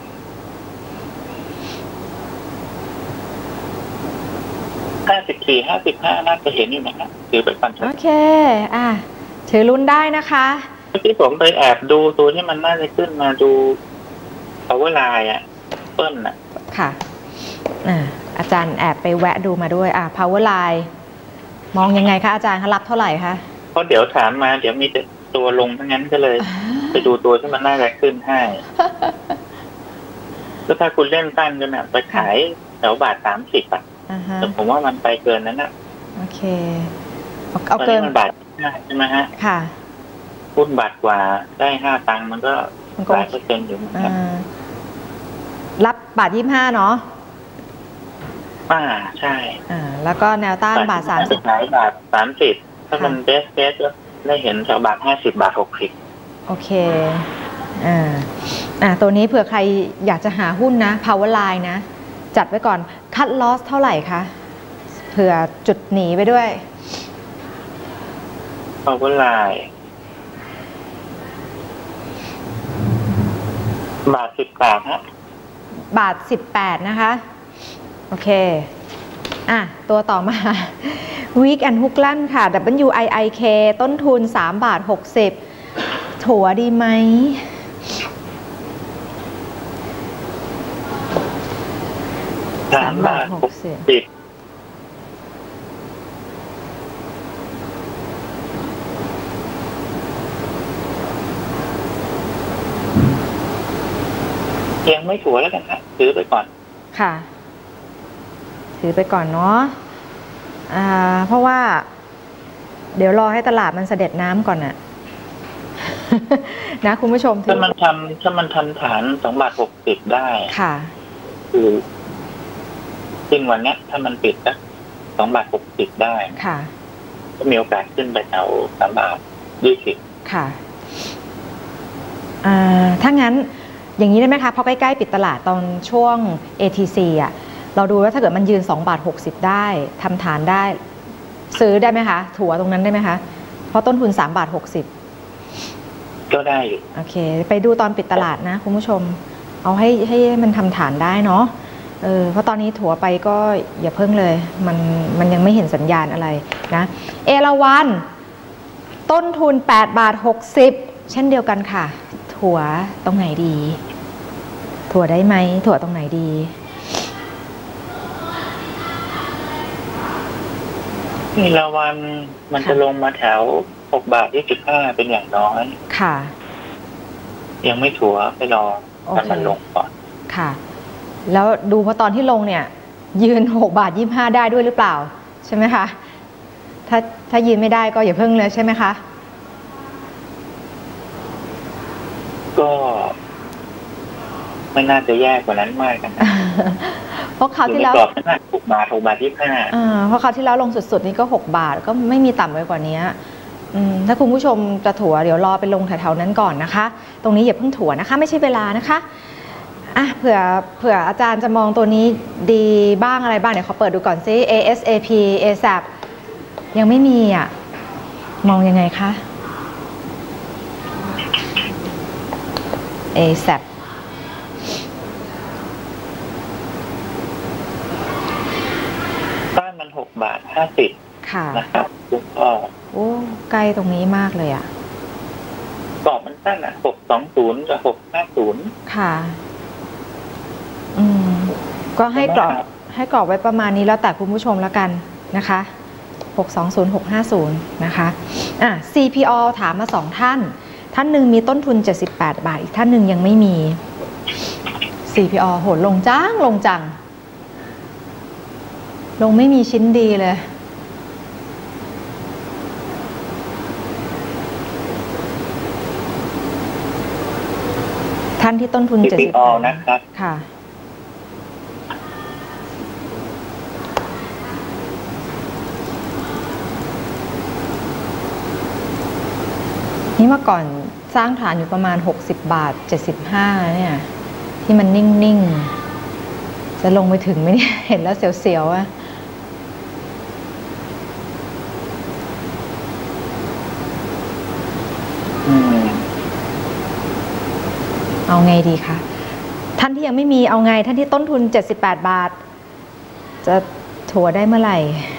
Speaker 2: ห้าสิบสี่ ห้าสิบห้าน่าจะเห็นอยู่นะครับถือไปก่อน
Speaker 1: โอเคอ่ะถือลุ้นได้นะคะ
Speaker 2: เมื่อกี้ผมไปแอบดูตัวที่มันน่าจะขึ้นมาดู power line อ่ะเปิ้ลน่ะ
Speaker 1: ค่ะอ่าอาจารย์แอบไปแวะดูมาด้วยอ่ะ power line มองยังไงคะอาจารย์คะรับเท่าไหร่คะ
Speaker 2: เพราะเดี๋ยวถามมาเดี๋ยวมีตัวลงทั้งนั้นก็เลย ไปดูตัวที่มันน่าจะขึ้นให้แล้วถ้าคุณเล่นสั้นกันนะไปขายแถวบาทสามสิบอ่ะแต่ผมว่ามันไปเกินนั้นนะ
Speaker 1: โอเคเอาเกิน
Speaker 2: มันบาทใช่ไหมฮะ
Speaker 1: ค่ะ
Speaker 2: หุ้นบาทกว่าได้ห้าตังค์มันก็หลายเปอร์เซ็นต์อยู่เหมือนกัน
Speaker 1: รับบาทยี่สิบห้าเนาะ
Speaker 2: อ่าใช่
Speaker 1: อ่าแล้วก็แนวต้านบาทสามสิบ
Speaker 2: ขายบาทสามสิบถ้ามันเบสเบสก็ได้เห็นแถวบาทห้าสิบบาทหกสิบ
Speaker 1: โอเคอ่าอ่าตัวนี้เผื่อใครอยากจะหาหุ้นนะ power line นะจัดไว้ก่อนคัดลอสเท่าไหร่คะเผื่อจุดหนีไปด้วย
Speaker 2: power line บาทสิบแปดฮะ
Speaker 1: บาทสิบแปดนะคะโอเคอ่ะตัวต่อมา Week and Hookland ค่ะ ดับเบิลยู ไอ ไอ เค ต้นทุนสามบาทหกสิบถั่วดีไหม
Speaker 2: สามบาทหกสิบยังไม่ถั่วแล้วกันค่ะถือไปก่อน
Speaker 1: ค่ะถือไปก่อนเนาะอ่าเพราะว่าเดี๋ยวรอให้ตลาดมันเสด็จน้ำก่อนน่ะ นะคุณผู้ชม
Speaker 2: ถ้ามันทำถ้ามันทำฐานสองบาทหกสิบได้
Speaker 1: ค่ะ
Speaker 2: คือจริงวันนี้ถ้ามันปิดสักสองบาทหกสิบได้
Speaker 1: ค่ะ
Speaker 2: ก็มีโอกาสขึ้นไปแถวสามบาทยี่สิบ
Speaker 1: ค่ะอ่าถ้างั้นอย่างนี้ได้ไหมคะเพราะใกล้ๆปิดตลาดตอนช่วง เอ ที ซี อ่ะเราดูว่าถ้าเกิดมันยืนสองบาทหกสิบได้ทำฐานได้ซื้อได้ไหมคะถั่วตรงนั้นได้ไหมคะเพราะต้นทุนสามบาทหกสิบ
Speaker 2: ก็ได้อยู่
Speaker 1: โอเคไปดูตอนปิดตลาดนะคุณผู้ชมเอาให้ให้มันทำฐานได้เนาะเออเพราะตอนนี้ถั่วไปก็อย่าเพิ่งเลยมันมันยังไม่เห็นสัญญาณอะไรนะเอราวัณต้นทุนแปดบาทหกสิบเช่นเดียวกันค่ะถั่วตรงไหนดีถั่วได้ไหมถั่วตรงไหนดี
Speaker 2: เอราวัณมันจะลงมาแถวหกบาทยี่สิบห้าเป็นอย่างน้อย
Speaker 1: ค่ะ
Speaker 2: ยังไม่ถั่วไปรอถ้ามันลงก่อน
Speaker 1: ค่ะแล้วดูพอตอนที่ลงเนี่ยยืนหกบาทยี่สิบห้าได้ด้วยหรือเปล่าใช่ไหมคะถ้าถ้ายืนไม่ได้ก็อย่าเพิ่งเลยใช่ไหมคะ
Speaker 2: ก็ไม่น่าจะแย่กว่านั้นมากกัน
Speaker 1: เพราะคราวที่แล้ว
Speaker 2: หกบาทหกบาทยี่สิบห้า
Speaker 1: เพราะคราวที่แล้วลงสุดๆนี่ก็หกบาทก็ไม่มีต่ำไปกว่านี้ถ้าคุณผู้ชมจะถัวเดี๋ยวรอไปลงแถวๆนั้นก่อนนะคะตรงนี้อย่าเพิ่งถัวนะคะไม่ใช่เวลานะคะอ่ะเผื่อเผื่ออาจารย์จะมองตัวนี้ดีบ้างอะไรบ้างเดี๋ยวขอเปิดดูก่อนซิ เอ เอส เอ พี เอ แซป ยังไม่มีอ่ะมองยังไงคะ เอ แซป
Speaker 2: บ้านมันหกบาทห้าสิบนะครับแล้วก็
Speaker 1: โอ้ใกล้ตรงนี้มากเลยอ่ะ
Speaker 2: กรอบมันสั้นอ่ะหกสองศูนย์กับหกห้าศูนย์
Speaker 1: ค่ะอืมก็ให้กรอบให้กรอบไว้ประมาณนี้แล้วแต่คุณผู้ชมแล้วกันนะคะหกสองศูนย์ หกห้าศูนย์นะคะอ่ะ ซี พี โอ ถามมาสองท่านท่านหนึ่งมีต้นทุนเจ็ดสิบแปดบาทอีกท่านหนึ่งยังไม่มี ซี พี โอ โหลงจังลงจังลงไม่มีชิ้นดีเลยท่านที่ต้นทุนเจ็ดสิบแปด
Speaker 2: นะครับ
Speaker 1: ค่ะนี่เมื่อก่อนสร้างฐานอยู่ประมาณหกสิบบาทเจ็ดสิบห้าเนี่ยที่มันนิ่งๆจะลงไปถึงไหมเนี่ยเห็นแล้วเสียวๆอ่ะเอาไงดีคะท่านที่ยังไม่มีเอาไงท่านที่ต้นทุนเจ็ดสิบแปดบาทจะถัวได้เมื่อไหร่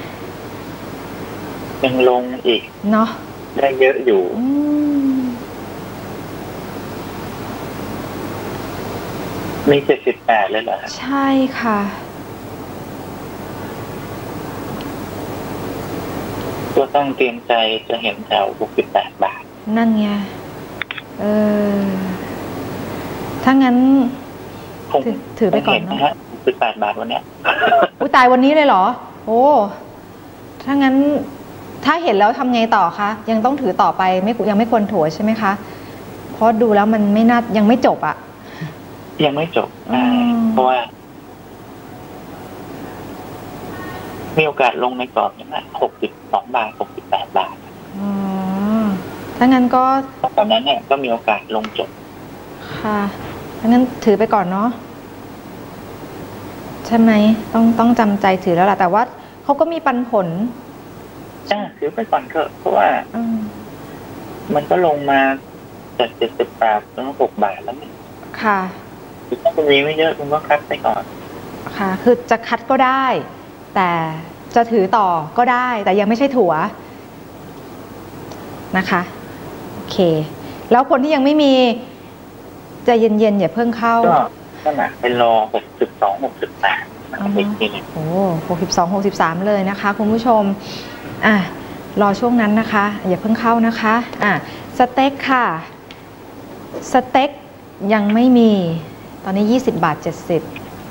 Speaker 2: ยังลงอีก
Speaker 1: เนาะ
Speaker 2: ได้เยอะอยู่มีเจ็ดสิบแปดเลยเหรอ
Speaker 1: ใช่ค่ะ
Speaker 2: ก็ต้องเตรียมใจจะเห็นแถวหกสิบแปดบาท
Speaker 1: นั่นไงเออถ้างั้นถือไปก่อนนะ
Speaker 2: ฮะสิบแปดบาทวันนี้
Speaker 1: อุ้ยตายวันนี้เลยเหรอโอ้ถ้างั้นถ้าเห็นแล้วทำไงต่อคะยังต้องถือต่อไปไม่ยังไม่ควรถัวใช่ไหมคะเพราะดูแล้วมันไม่น่ายังไม่จบอ่ะ
Speaker 2: ยังไม่จบเพราะว่ามีโอกาสลงในกรอบนี้นะหกสิบสองบาทหกสิบแปดบาท
Speaker 1: อ๋อถ้างั้นก็
Speaker 2: ตอนนั้นเนี่ยก็มีโอกาสลงจบ
Speaker 1: ค่ะถ้างั้นถือไปก่อนเนาะใช่ไหมต้องต้องจำใจถือแล้วล่ะแต่ว่าเขาก็มีปันผล
Speaker 2: จ้าถือไปก่อนเถอะเพราะว่ามันก็ลงมาจากเจ็ดสิบแปดถึงหกบาทแล้วนี่
Speaker 1: ค่ะ
Speaker 2: ถ้าคุณมีไม่เยอะคุณก็คัดไปก่อน
Speaker 1: ค่ะคือจะคัดก็ได้แต่จะถือต่อก็ได้แต่ยังไม่ใช่ถัวนะคะโอเคแล้วคนที่ยังไม่มีใจเย็นๆอย่าเพิ่งเข้า
Speaker 2: ก็ขนาดเป็นรอหกสิบสองหกสิบแปด
Speaker 1: โอ้หกสิบสองหกสิบสามเลยนะคะคุณผู้ชมอ่ะรอช่วงนั้นนะคะอย่าเพิ่งเข้านะคะอ่ะสเต็กค่ะสเต็กยังไม่มีตอนนี้ยี่สิบบาทเจ็ดสิบ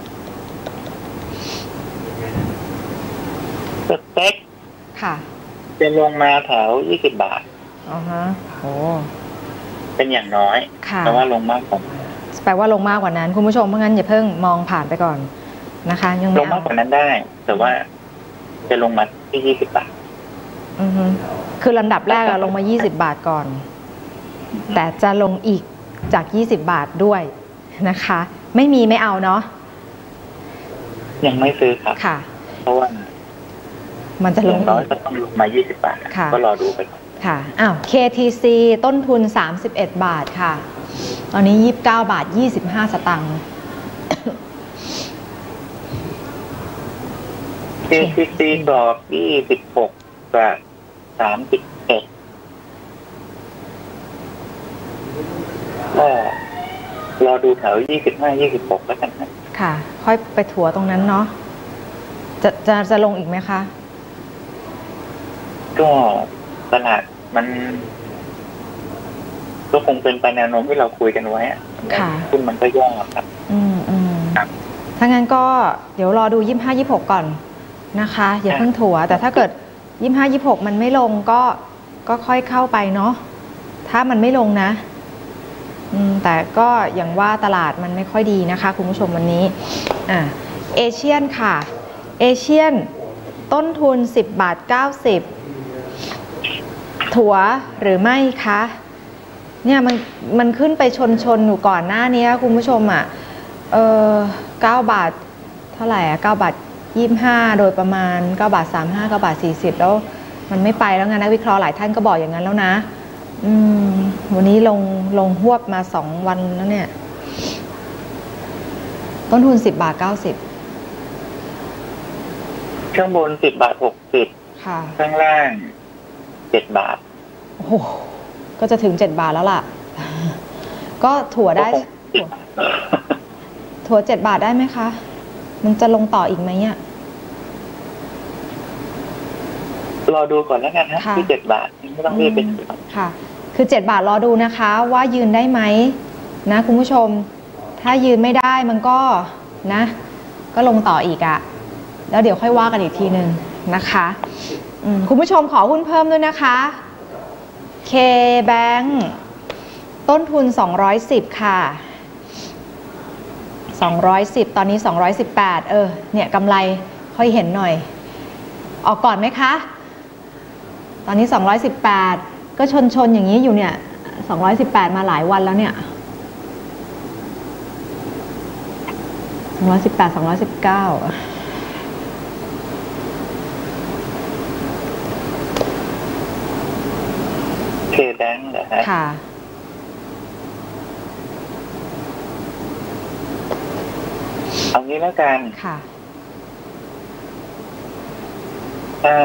Speaker 2: สเต็ก
Speaker 1: ค่ะ
Speaker 2: จะลงมาแถวยี่สิบบาท
Speaker 1: อ๋อฮะโอ้
Speaker 2: เป็นอย่างน้อยแปลว่าลงมากกว่า
Speaker 1: แปลว่าลงมากกว่านั้นคุณผู้ชมเพราะงั้นอย่าเพิ่งมองผ่านไปก่อนนะคะยัง
Speaker 2: ลงมากกว่านั้นได้แต่ว่าจะลงมาที่ยี่สิบบาท
Speaker 1: อือฮึคือลำดับแรกเราลงมายี่สิบบาทก่อนแต่จะลงอีกจากยี่สิบบาทด้วยนะคะไม่มีไม่เอาเนาะ
Speaker 2: ยังไม่ซื้อครับ
Speaker 1: ค่ะ
Speaker 2: เพราะว่า
Speaker 1: มันจะลง
Speaker 2: น้อยก็ต้องลงมายี่สิบบาทก็รอดูไปก่อน
Speaker 1: ค่ะอ้าว เค ที ซี ต้นทุนสามสิบเอ็ดบาทค่ะตอนนี้ยี่สิบเก้าบาทยี่สิบห้าสตางค์
Speaker 2: เค ที ซี ดอกยี่สิบหกกับสามสิบเอ็ดก็รอดูแถวยี่สิบห้า ยี่สิบหกแล้วกันนะ
Speaker 1: ค่ะค่อยไปถัวตรงนั้นเนาะจะจะจะลงอีกไหมคะ
Speaker 2: ก็ตลาดมันก็คงเป็นไปแนวโน้มที่เราคุยกันไว้ค่ะซึ่งมันก็ย่อครับ
Speaker 1: อืมอืมครับถ้างั้นก็เดี๋ยวรอดูยี่สิบห้า ยี่สิบหกก่อนนะคะอย่าเพิ่งถัวแต่ถ้าเกิดยี่สิบห้า ยี่สิบหกมันไม่ลงก็ก็ค่อยเข้าไปเนาะถ้ามันไม่ลงนะอืมแต่ก็อย่างว่าตลาดมันไม่ค่อยดีนะคะคุณผู้ชมวันนี้อ่าเอเชียนค่ะเอเชียนต้นทุนสิบบาทเก้าสิบถัวหรือไม่คะเนี่ยมันมันขึ้นไปชนชนอยู่ก่อนหน้านี้คุณผู้ชมอ่ะเออเก้าบาทเท่าไหร่อ่ะเก้าบาทยี่สิบห้าโดยประมาณเก้าบาทสามห้าเก้าบาทสี่สิบแล้วมันไม่ไปแล้วไงนักวิเคราะห์หลายท่านก็บอกอย่างนั้นแล้วนะอืมวันนี้ลงลงหวบมาสองวันแล้วเนี่ยต้นทุนสิบบาทเก้าสิบ
Speaker 2: ข้างบนสิบบาทหกสิบ
Speaker 1: ค่ะ
Speaker 2: ข้างล่างเจ็ดบาท
Speaker 1: โอ้โหก็จะถึงเจ็ดบาทแล้วล่ะก็ถั่วได้ถั่วเจ็ดบาทได้ไหมคะมันจะลงต่ออีกไหมอ่ะ
Speaker 2: รอดูก่อนแล้วกันนะที่เจ็ดบาทไม่ต้องรีบเป็น
Speaker 1: ค่ะคือเจ็ดบาทรอดูนะคะว่ายืนได้ไหมนะคุณผู้ชมถ้ายืนไม่ได้มันก็นะก็ลงต่ออีกอะแล้วเดี๋ยวค่อยว่ากันอีกทีหนึ่งนะคะคุณผู้ชมขอหุ้นเพิ่มด้วยนะคะ K-Bank ต้นทุนสองร้อยสิบค่ะสองร้อยสิบตอนนี้สองร้อยสิบแปดเออเนี่ยกำไรค่อยเห็นหน่อยออกก่อนไหมคะตอนนี้สองร้อยสิบแปดก็ชนชนอย่างนี้อยู่เนี่ยสองร้อยสิบแปดมาหลายวันแล้วเนี่ยสองร้อยสิบแปด สองร้อยสิบเก้า
Speaker 2: เคแบงค์เหรอฮะ
Speaker 1: ค่ะ
Speaker 2: เอางี้แล้วกัน
Speaker 1: ค่ะ
Speaker 2: ถ้า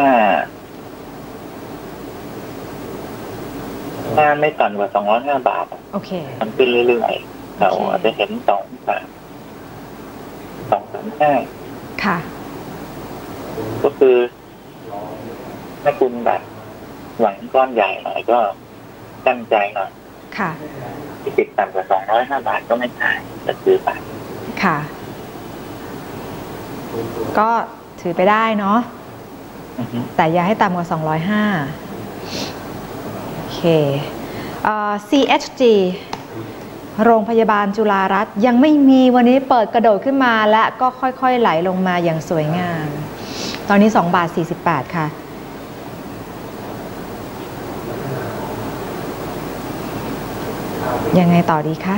Speaker 2: ถ้าไม่ต่ำกว่าสองร้อยห้าบาท
Speaker 1: โอเค
Speaker 2: มันขึ้นเรื่อยๆเราอาจจะเห็นสองสามสองสามห้า
Speaker 1: ค่ะ
Speaker 2: ก็คือถ้าคุณแบบหวังก้อนใหญ่หน่อยก็ตั้งใจหน่อย
Speaker 1: ค่ะ
Speaker 2: ที่ติดต่ำกว่าสองร้อยห้าบาทก็ไม่ขายจะซื้อไป
Speaker 1: ค่ะก็ถือไปได้เนาะแต่อย่าให้ต่ำกว่าสองร้อยห้าโอเคเอ่อ ซี เอช จี โรงพยาบาลจุฬารัตน์ยังไม่มีวันนี้เปิดกระโดดขึ้นมาและก็ค่อยๆไหลลงมาอย่างสวยงามตอนนี้สองบาทสี่สิบแปดค่ะยังไงต่อดีคะ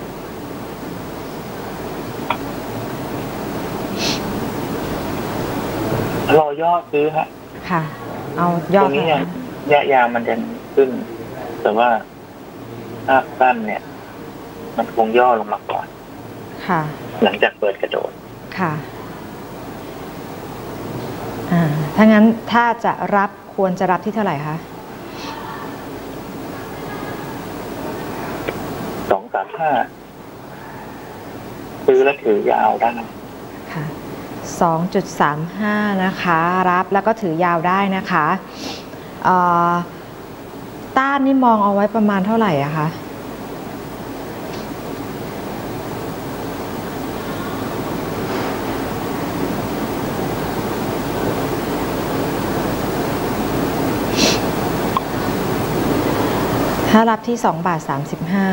Speaker 2: รอย่อซื้อฮะ
Speaker 1: ค่ะเอาย่อตรง
Speaker 2: นี้ยะยาวมันจะขึ้นแต่ว่าภาพสั้นเนี่ยมันคงย่อลงมาก่อน
Speaker 1: ค่ะ
Speaker 2: หลังจากเปิดกระโดด
Speaker 1: ค่ะอ่าถ้างั้นถ้าจะรับควรจะรับที่เท่าไหร่คะ
Speaker 2: สองสามห้าซื้อแล้วถือยาวได้
Speaker 1: ค่ะสองจุดสามห้านะคะรับแล้วก็ถือยาวได้นะคะเอ่อต้านนี่มองเอาไว้ประมาณเท่าไหร่อะคะถ้ารับที่สองบาทสามสิบห้า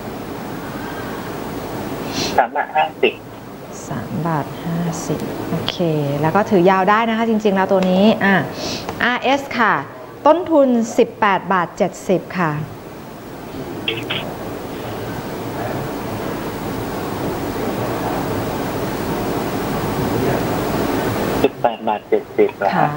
Speaker 2: สามบาทห้าสิบ
Speaker 1: สามบาทห้าสิบโอเคแล้วก็ถือยาวได้นะคะจริงๆแล้วตัวนี้อ่ะ อาร์ เอส ค่ะต้นทุนสิบแปดบาทเจ็ดสิบค่ะ
Speaker 2: สิบแปดบาทเจ็ดสิบ
Speaker 1: ค่ะ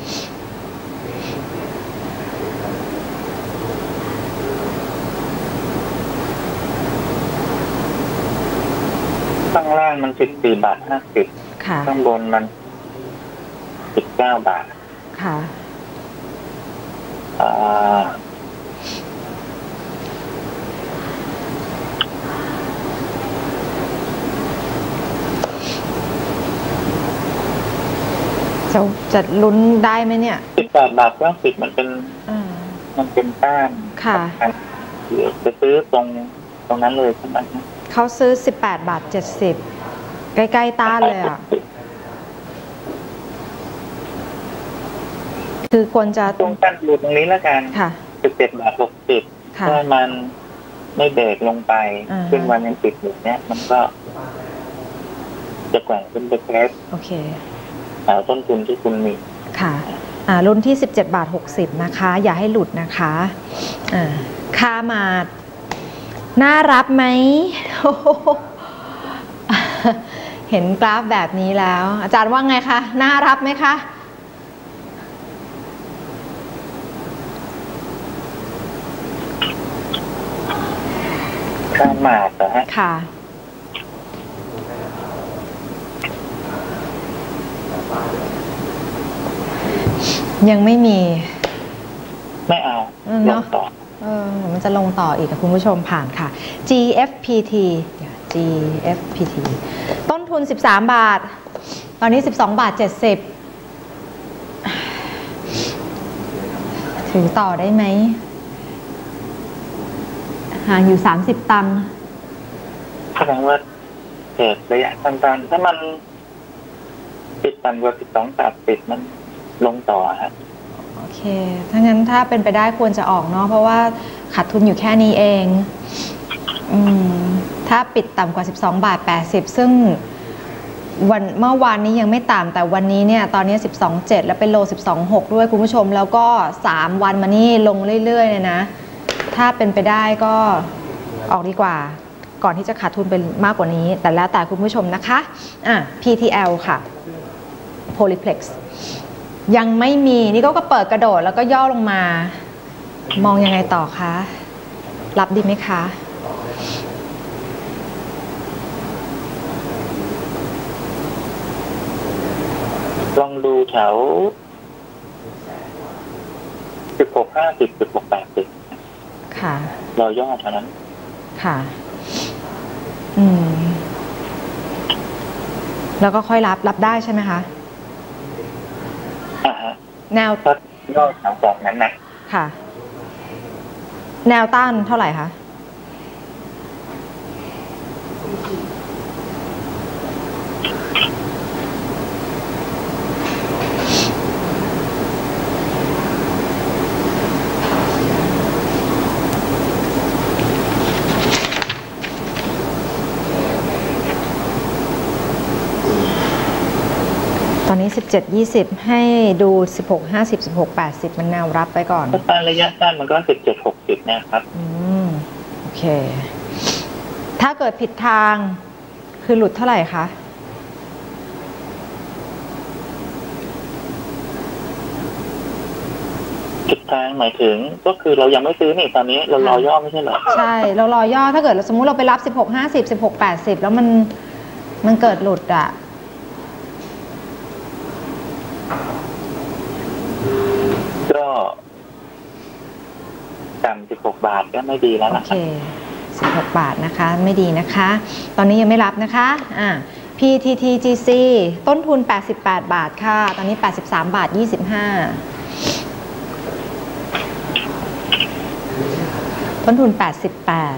Speaker 2: ข้างล่างมันสิบสี่บาทห้าสิบข้างบนมันสิบเก้าบาท
Speaker 1: ค่ะ
Speaker 2: อ่า
Speaker 1: จะจะลุ้นได้ไหมเนี่ย
Speaker 2: สิบแปดบาทเก้าสิบมันเป็นมันเป็นต้าน
Speaker 1: ค่ะ
Speaker 2: เดี๋ยวไปซื้อตรงตรงนั้นเลยใช่ไหม
Speaker 1: เขาซื้อสิบแปดบาทเจ็ดสิบใกล้ๆต้านเลยอ่ะคือควรจะ
Speaker 2: ตรงกันดูตรงนี้แล้วกัน
Speaker 1: ค่ะ
Speaker 2: สิบเจ็ดบาทหกสิบถ้ามันไม่เบรกลงไปขึ้นวันยังติดอยู่เนี้ยมันก็จะแกว่งขึ้นไปเทส
Speaker 1: โอเค
Speaker 2: เอาต้นทุนที่คุณมี
Speaker 1: ค่ะอ่ารุ่นที่สิบเจ็ดบาทหกสิบนะคะอย่าให้หลุดนะคะอ่าค่ามาน่ารับไหม เห็นกราฟแบบนี้แล้วอาจารย์ว่าไงคะน่ารับไหมคะ
Speaker 2: ค่ามาดเหรอฮะ
Speaker 1: ค่ะยังไม่มี
Speaker 2: ไม่เอาลงต่อ
Speaker 1: เออมันจะลงต่ออีกกับคุณผู้ชมผ่านค่ะ จี เอฟ พี ที จี เอฟ พี ที ต้นทุนสิบสามบาทตอนนี้สิบสองบาทเจ็ดสิบถือต่อได้ไหมห่างอยู่สามสิบตังค์
Speaker 2: แสดงว่าเกิดระยะสั้นๆถ้ามันปิดต่ำกว่าสิบสองบาทปิดมันลงต่อฮะ
Speaker 1: โอเคถ้างั้นถ้าเป็นไปได้ควรจะออกเนาะเพราะว่าขาดทุนอยู่แค่นี้เองอืมถ้าปิดต่ำกว่าสิบสองบาทแปดสิบซึ่งวันเมื่อวานนี้ยังไม่ต่ำแต่วันนี้เนี่ยตอนนี้สิบสองเจ็ดแล้วเป็นโลสิบสองหกด้วยคุณผู้ชมแล้วก็สามวันมานี่ลงเรื่อยๆเลยนะถ้าเป็นไปได้ก็ออกดีกว่าก่อนที่จะขาดทุนเป็นมากกว่านี้แต่แล้วแต่คุณผู้ชมนะคะอ่ะ พี ที แอล ค่ะ Polyplex ยังไม่มีนี่ก็เปิดกระโดดแล้วก็ย่อลงมามองยังไงต่อคะรับดีไหมคะ
Speaker 2: ลองดูแถวสิบหกห้าสิบสิบหกแปดสิบ
Speaker 1: ค่ะ
Speaker 2: รอย่อเท่านั้น
Speaker 1: ค่ะอืมแล้วก็ค่อยรับรับได้ใช่ไหมคะ
Speaker 2: อ่าฮะ
Speaker 1: แนว
Speaker 2: ย่อแถวสองนั้นนะ
Speaker 1: ค่ะแนวต้านเท่าไหร่คะตอนนี้สิบเจ็ด ยี่สิบให้ดูสิบหก ห้าสิบ สิบหก แปดสิบมันแนวรับไปก่อน
Speaker 2: ถ้าระยะสั้นมันก็สิบเจ็ด หกสิบนะครับ
Speaker 1: อืมโอเคถ้าเกิดผิดทางคือหลุดเท่าไหร่คะ
Speaker 2: ผิดทางหมายถึงก็คือเรายังไม่ซื้อนี่ตอนนี้เรารอย่อไม่ใช่เหรอ
Speaker 1: ใช่เรารอย่อถ้าเกิดสมมุติเราไปรับสิบหก ห้าสิบ สิบหก แปดสิบแล้วมันมันเกิดหลุดอ่ะ
Speaker 2: ก็ต่ำสิบหกบาทก็ไม่ดีแล้วนะ
Speaker 1: โอเคสิบหกบาทนะคะไม่ดีนะคะตอนนี้ยังไม่รับนะคะอ่า พี ที ที จี ซี ต้นทุนแปดสิบแปดบาทค่ะตอนนี้แปดสิบสามบาทยี่สิบห้าต้นทุนแปดสิบแปด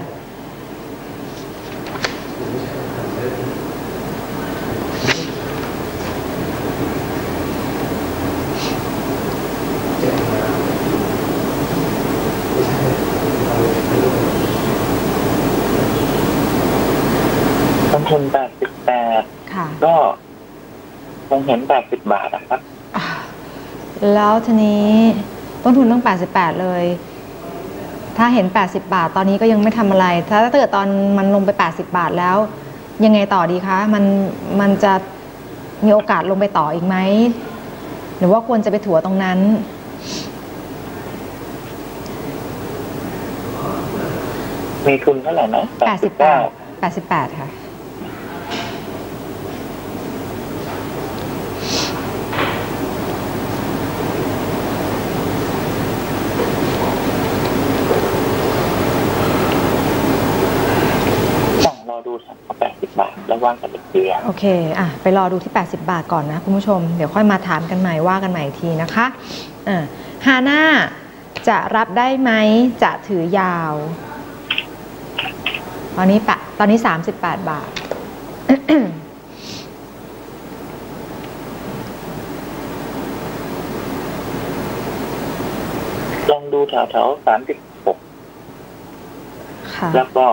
Speaker 2: ต้นทุนแปดสิบแปดก็คงเห็นแปดสิบบาทนะครับ
Speaker 1: แล้วทีนี้ต้นทุนต้องแปดสิบแปดเลยถ้าเห็นแปดสิบบาทตอนนี้ก็ยังไม่ทำอะไรถ้าเกิดตอนมันลงไปแปดสิบบาทแล้วยังไงต่อดีคะมันมันจะมีโอกาสลงไปต่ออีกไหมหรือว่าควรจะไปถัวตรงนั้น
Speaker 2: มีทุนเท่าไหร่นะ
Speaker 1: แปดสิบแปด แปดสิบแปดค่ะ
Speaker 2: แล้วว่างกันเป็นเดือน
Speaker 1: โอเคอ่ะไปรอดูที่แปดสิบบาทก่อนนะคุณผู้ชมเดี๋ยวค่อยมาถามกันใหม่ว่ากันใหม่ทีนะคะอ่าฮาน่าจะรับได้ไหมจะถือยาวตอนนี้ปะตอนนี้สามสิบแปดบาท
Speaker 2: ลองดูแถวแถวสามสิบหกแล้วก็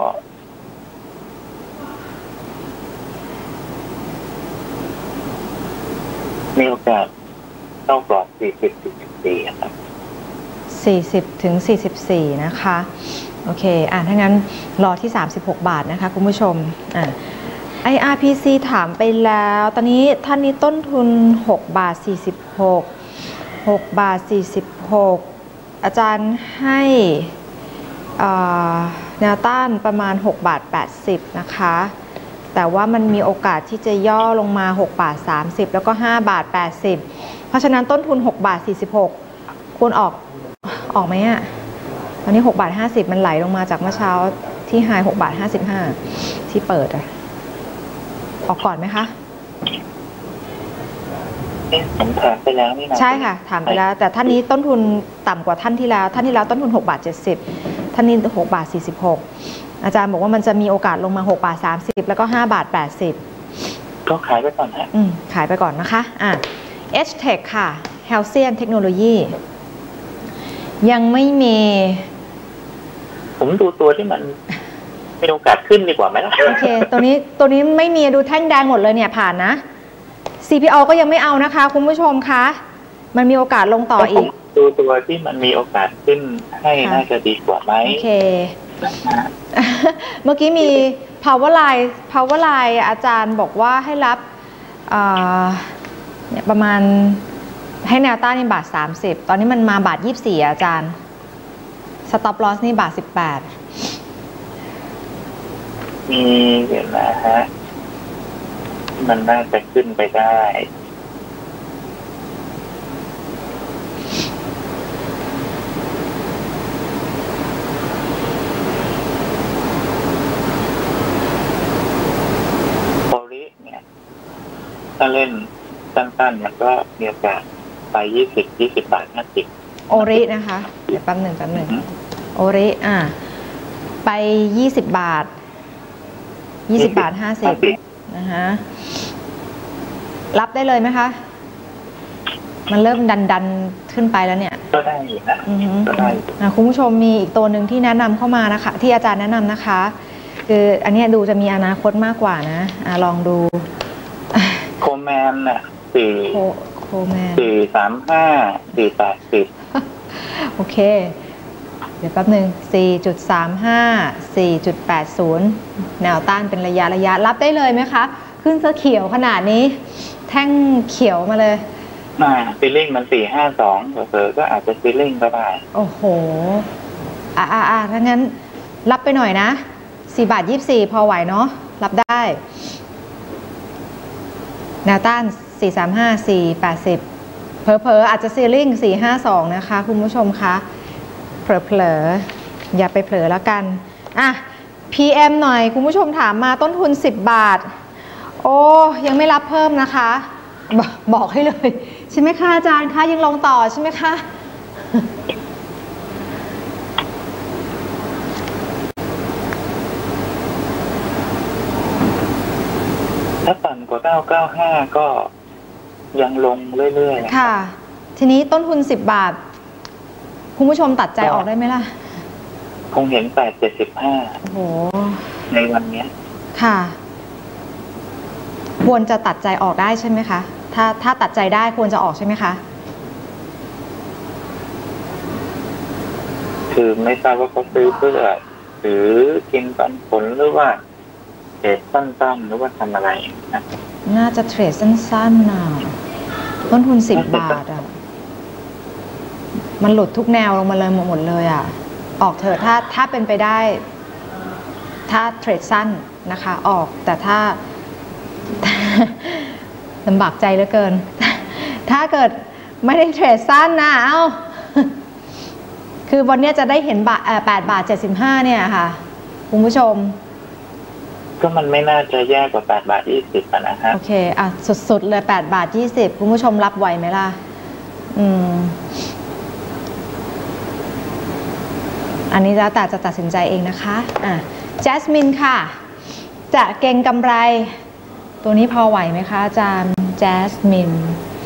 Speaker 2: มีโอกาสเข้ากรอบสี่สิบถึงสี่สิบสี่ครับ
Speaker 1: สี่สิบถึงสี่สิบสี่นะคะโอเคอ่ะถ้างั้นรอที่สามสิบหกบาทนะคะคุณผู้ชมอ่ะ ไอ อาร์ พี ซี ถามไปแล้วตอนนี้ท่านนี้ต้นทุนหกบาทสี่สิบหก หกบาทสี่สิบหกอาจารย์ให้แนวต้านประมาณหกบาทแปดสิบนะคะแต่ว่ามันมีโอกาสที่จะย่อลงมาหกบาทสามสิบแล้วก็ห้าบาทแปดสิบเพราะฉะนั้นต้นทุนหกบาทสี่สิบหกควรออกออกไหมอ่ะตอนนี้หกบาทห้าสิบมันไหลลงมาจากเมื่อเช้าที่ไฮหกบาทห้าสิบห้าที่เปิดอะออกก่อนไหมคะ
Speaker 2: ผมถามไปแล้วนี่นะ
Speaker 1: ใช่ค่ะถามไปแล้วแต่ท่านนี้ต้นทุนต่ำกว่าท่านที่แล้วท่านที่แล้วต้นทุนหกบาทเจ็ดสิบท่านนี้หกบาทสี่สิบหกอาจารย์บอกว่ามันจะมีโอกาสลงมาหกบาทสามสิบแล้วก็ห้าบาทแปดสิบ
Speaker 2: ก็ขายไปก่อนฮะ
Speaker 1: อืมขายไปก่อนนะคะอ่ะ H-Tech ค่ะ Halcyon Technology ยังไม่มี
Speaker 2: ผมดูตัวที่มันมีโอกาสขึ้นดีกว่าไหมล่ะ
Speaker 1: โอเคตัวนี้ตัวนี้ไม่มีดูแท่งแดงหมดเลยเนี่ยผ่านนะ ซี พี โอ ก็ยังไม่เอานะคะคุณผู้ชมคะมันมีโอกาสลงต่ออีก
Speaker 2: ดูตัวที่มันมีโอกาสขึ้นให้น่าจะดีกว่าไหม
Speaker 1: โอเคเมื่อกี้มี Powerline Powerline อาจารย์บอกว่าให้รับเนี่ยประมาณให้แนวต้านนี่บาทสามสิบตอนนี้มันมาบาทยี่สิบสี่อาจารย์ Stop Loss นี่บาทสิบแปด
Speaker 2: มีเดี๋ยวนะฮะมันน่าจะขึ้นไปได้โอริเนี่ยถ้าเล่นสั้นๆมันก็มีโอกาสไปยี่สิบ ยี่สิบบาทห้าสิบ
Speaker 1: โอรินะคะเดี๋ยวแป๊บหนึ่งแป๊บหนึ่งโอริอ่ะไปยี่สิบบาทยี่สิบบาทห้าสิบนะคะรับได้เลยไหมคะมันเริ่มดันดันขึ้นไปแล้วเนี่ย
Speaker 2: ก็ได้อยู่นะก็ได้
Speaker 1: คุณผู้ชมมีอีกตัวหนึ่งที่แนะนำเข้ามานะคะที่อาจารย์แนะนำนะคะคืออันนี้ดูจะมีอนาคตมากกว่านะอะลองดู
Speaker 2: โคแมนน่ะสี่
Speaker 1: โคแมน
Speaker 2: สี่สามห้าสี่แปดสิบ
Speaker 1: โอเคเดี๋ยวแป๊บหนึ่ง สี่จุดสามห้า สี่จุดแปดศูนย์ แนวต้านเป็นระยะระยะรับได้เลยไหมคะขึ้นเสื้อเขียวขนาดนี้แท่งเขียวมาเลย
Speaker 2: มาฟีลลิ่งมันสี่ห้าสองเผลอก็อาจจะฟีลลิ่งก็ได้
Speaker 1: โอ้โหอ่าอ่าอ่าถ้างั้นรับไปหน่อยนะสี่บาทยี่สิบสี่พอไหวเนาะรับได้แนวต้านสี่สามห้า สี่แปดสิบเผลอๆอาจจะซีลิ่งสี่ห้าสองนะคะคุณผู้ชมคะเผลอๆอย่าไปเผลอแล้วกันอ่ะ พี เอ็ม หน่อยคุณผู้ชมถามมาต้นทุนสิบบาทโอ้ยังไม่รับเพิ่มนะคะบบอกให้เลยใช่ไหมคะอาจารย์คะยังลงต่อใช่ไหมคะ
Speaker 2: ถ้าต่ำกว่าเก้าเก้าห้าก็ยังลงเรื่อยๆ
Speaker 1: ค่ะทีนี้ต้นทุนสิบบาทคุณผู้ชมตัดใจออกได้ไหมล่ะ
Speaker 2: คงเห็นแปดเจ็ดสิบห้า
Speaker 1: โอ้โห
Speaker 2: ในวันนี้
Speaker 1: ค่ะควรจะตัดใจออกได้ใช่ไหมคะถ้าถ้าตัดใจได้ควรจะออกใช่ไหมคะ
Speaker 2: คือไม่ทราบว่าเขาซื้อเพื่อหรือกินปันผลหรือว่าเทรดสั้นๆหรือว่าทำอะไรนะ
Speaker 1: น่าจะเทรดสั้นๆน่ะต้นทุนสิบบาทอ่ะมันหลุดทุกแนวลงมาเลยหมดเลยอ่ะออกเถอะถ้าถ้าเป็นไปได้ถ้าเทรดสั้นนะคะออกแต่ถ้าลำบากใจเหลือเกินถ้าเกิดไม่ได้เทรดสั้นนะเอ้าคือวันนี้จะได้เห็นบาทแปดบาทเจ็ดสิบห้าเนี่ยค่ะคุณผู้ชม
Speaker 2: ก็มันไม่น่าจะแย่กว่าแปดบาทยี่สิบนะฮะ
Speaker 1: โอเคอ่ะสุดๆเลยแปดบาทยี่สิบคุณผู้ชมรับไหวไหมล่ะอืมอันนี้แล้วแต่จะตัดสินใจเองนะคะอ่ะแจสมินค่ะจะเก่งกำไร ตัวนี้พอไหวไหมคะอาจารย์แจสมิน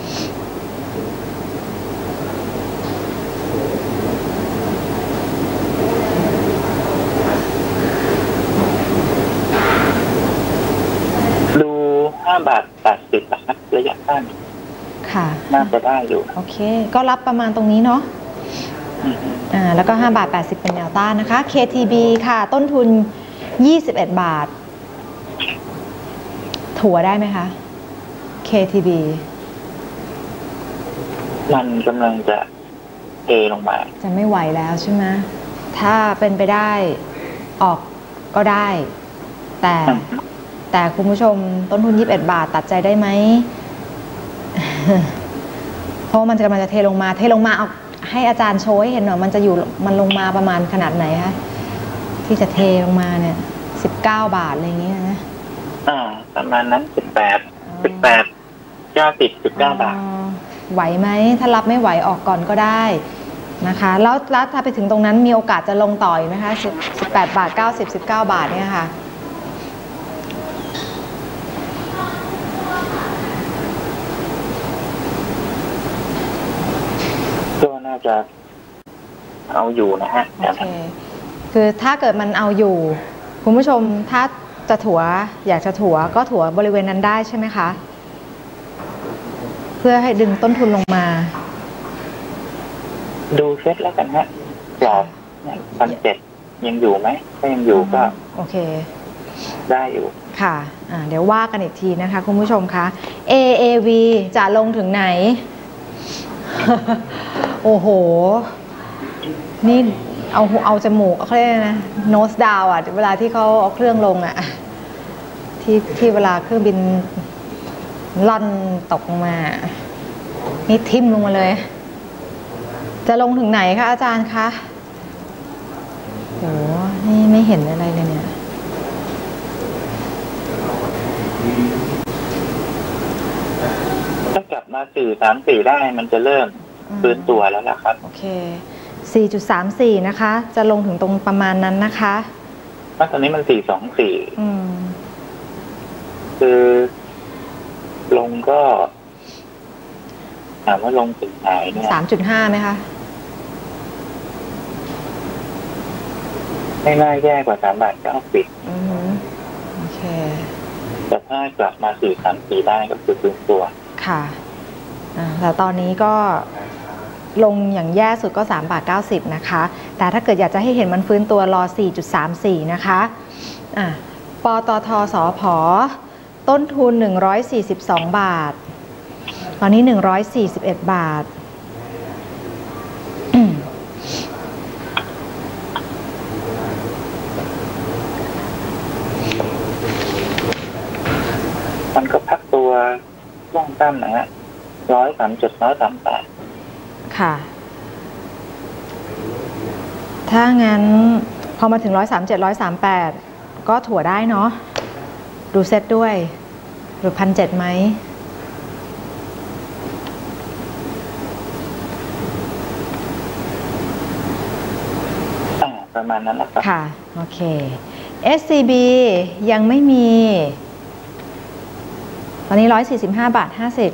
Speaker 2: ดูห้าบาทแปดสิบนะครับระยะสั้น
Speaker 1: ค่ะ
Speaker 2: น่าจะได้อยู่
Speaker 1: โอเคก็รับประมาณตรงนี้เนาะอ่าแล้วก็ห้าบาทแปดสิบเป็นแนวต้านนะคะ เค ที บี ค่ะต้นทุนยี่สิบเอ็ดบาทถัวได้ไหมคะ เค ที บี
Speaker 2: มันกำลังจะเทลงมา
Speaker 1: จะไม่ไหวแล้วใช่ไหมถ้าเป็นไปได้ออกก็ได้แต่แต่คุณผู้ชมต้นทุนยี่สิบเอ็ดบาทตัดใจได้ไหม เพราะมันจะกำลังจะเทลงมาเทลงมาเอาให้อาจารย์โชว์ให้เห็นหน่อยมันจะอยู่มันลงมาประมาณขนาดไหนคะที่จะเทลงมาเนี่ยสิบเก้าบาทอะไรอย่างเงี้ยนะ
Speaker 2: อ่าประมาณนั้นสิบแปดสิบแปดเก้าสิบสิบเก้าบาท
Speaker 1: ไหวไหมถ้ารับไม่ไหวออกก่อนก็ได้นะคะแล้วแล้วถ้าไปถึงตรงนั้นมีโอกาสจะลงต่ออีกไหมคะสิบแปดบาทเก้าสิบ สิบเก้าบาทเนี่ยค่ะ
Speaker 2: ก็น่าจะเอาอยู่นะฮะโอเค
Speaker 1: คือถ้าเกิดมันเอาอยู่คุณผู้ชมถ้าจะถัวอยากจะถัวก็ถัวบริเวณนั้นได้ใช่ไหมคะเพื่อให้ดึงต้นทุนลงมา
Speaker 2: ดูเซ็ตแล้วกันฮะกรอบพันเจ็ดยังอยู่ไหมถ้ายังอยู่ก็
Speaker 1: โอเค
Speaker 2: ได้อยู่
Speaker 1: ค่ะอ่าเดี๋ยวว่ากันอีกทีนะคะคุณผู้ชมคะ เอ เอ วี จะลงถึงไหน โอ้โหนี่เอาเอาจมูกเขาเรียกนะโนสดาวอ่ะเวลาที่เขาเอาเครื่องลงอ่ะที่ที่เวลาเครื่องบินล่อนตกลงมานี่ทิ่มลงมาเลยจะลงถึงไหนคะอาจารย์คะโอ้นี่ไม่เห็นอะไรเลยเนี่ย
Speaker 2: ถ้ากลับมาสี่สามสี่ได้มันจะเริ่มฟื้นตัวแล้วล่ะครับ
Speaker 1: โอเค สี่จุดสามสี่ นะคะจะลงถึงตรงประมาณนั้นนะคะ
Speaker 2: ตอนนี้มันสี่สองสี่คือลงก็ถามว่าลงถึงไหนเนี่ย
Speaker 1: สามจุดห้า ไหมคะ
Speaker 2: ไม่น่าแย่กว่าสามบาทเก้าสิบ
Speaker 1: อือโอเค
Speaker 2: แต่ถ้ากลับมาสี่สามสี่ได้ก็คือฟื้นตัว
Speaker 1: ค่ะแต่ตอนนี้ก็ลงอย่างแย่สุดก็สามบาทเก้าสิบนะคะแต่ถ้าเกิดอยากจะให้เห็นมันฟื้นตัวรอ สี่จุดสามสี่ นะคะอ่ะปตท.สผ.ต้นทุนหนึ่งร้อยสี่สิบสองบาทตอนนี้หนึ่งร้อยสี่สิบเอ็ดบาท
Speaker 2: มันก็พักตัวช่วงตั้มนะฮะร้อยสามจุดร้อยสามแปด
Speaker 1: ค่ะถ้างั้นพอมาถึงร้อยสามเจ็ดร้อยสามแปดก็ถั่วได้เนาะดูเซตด้วยหรือพันเจ็ดไหม
Speaker 2: ประมาณนั้นแหละครับ
Speaker 1: ค่ะโอเค เอส ซี บี ยังไม่มีตอนนี้ร้อยสี่สิบห้าบาทห้าสิบ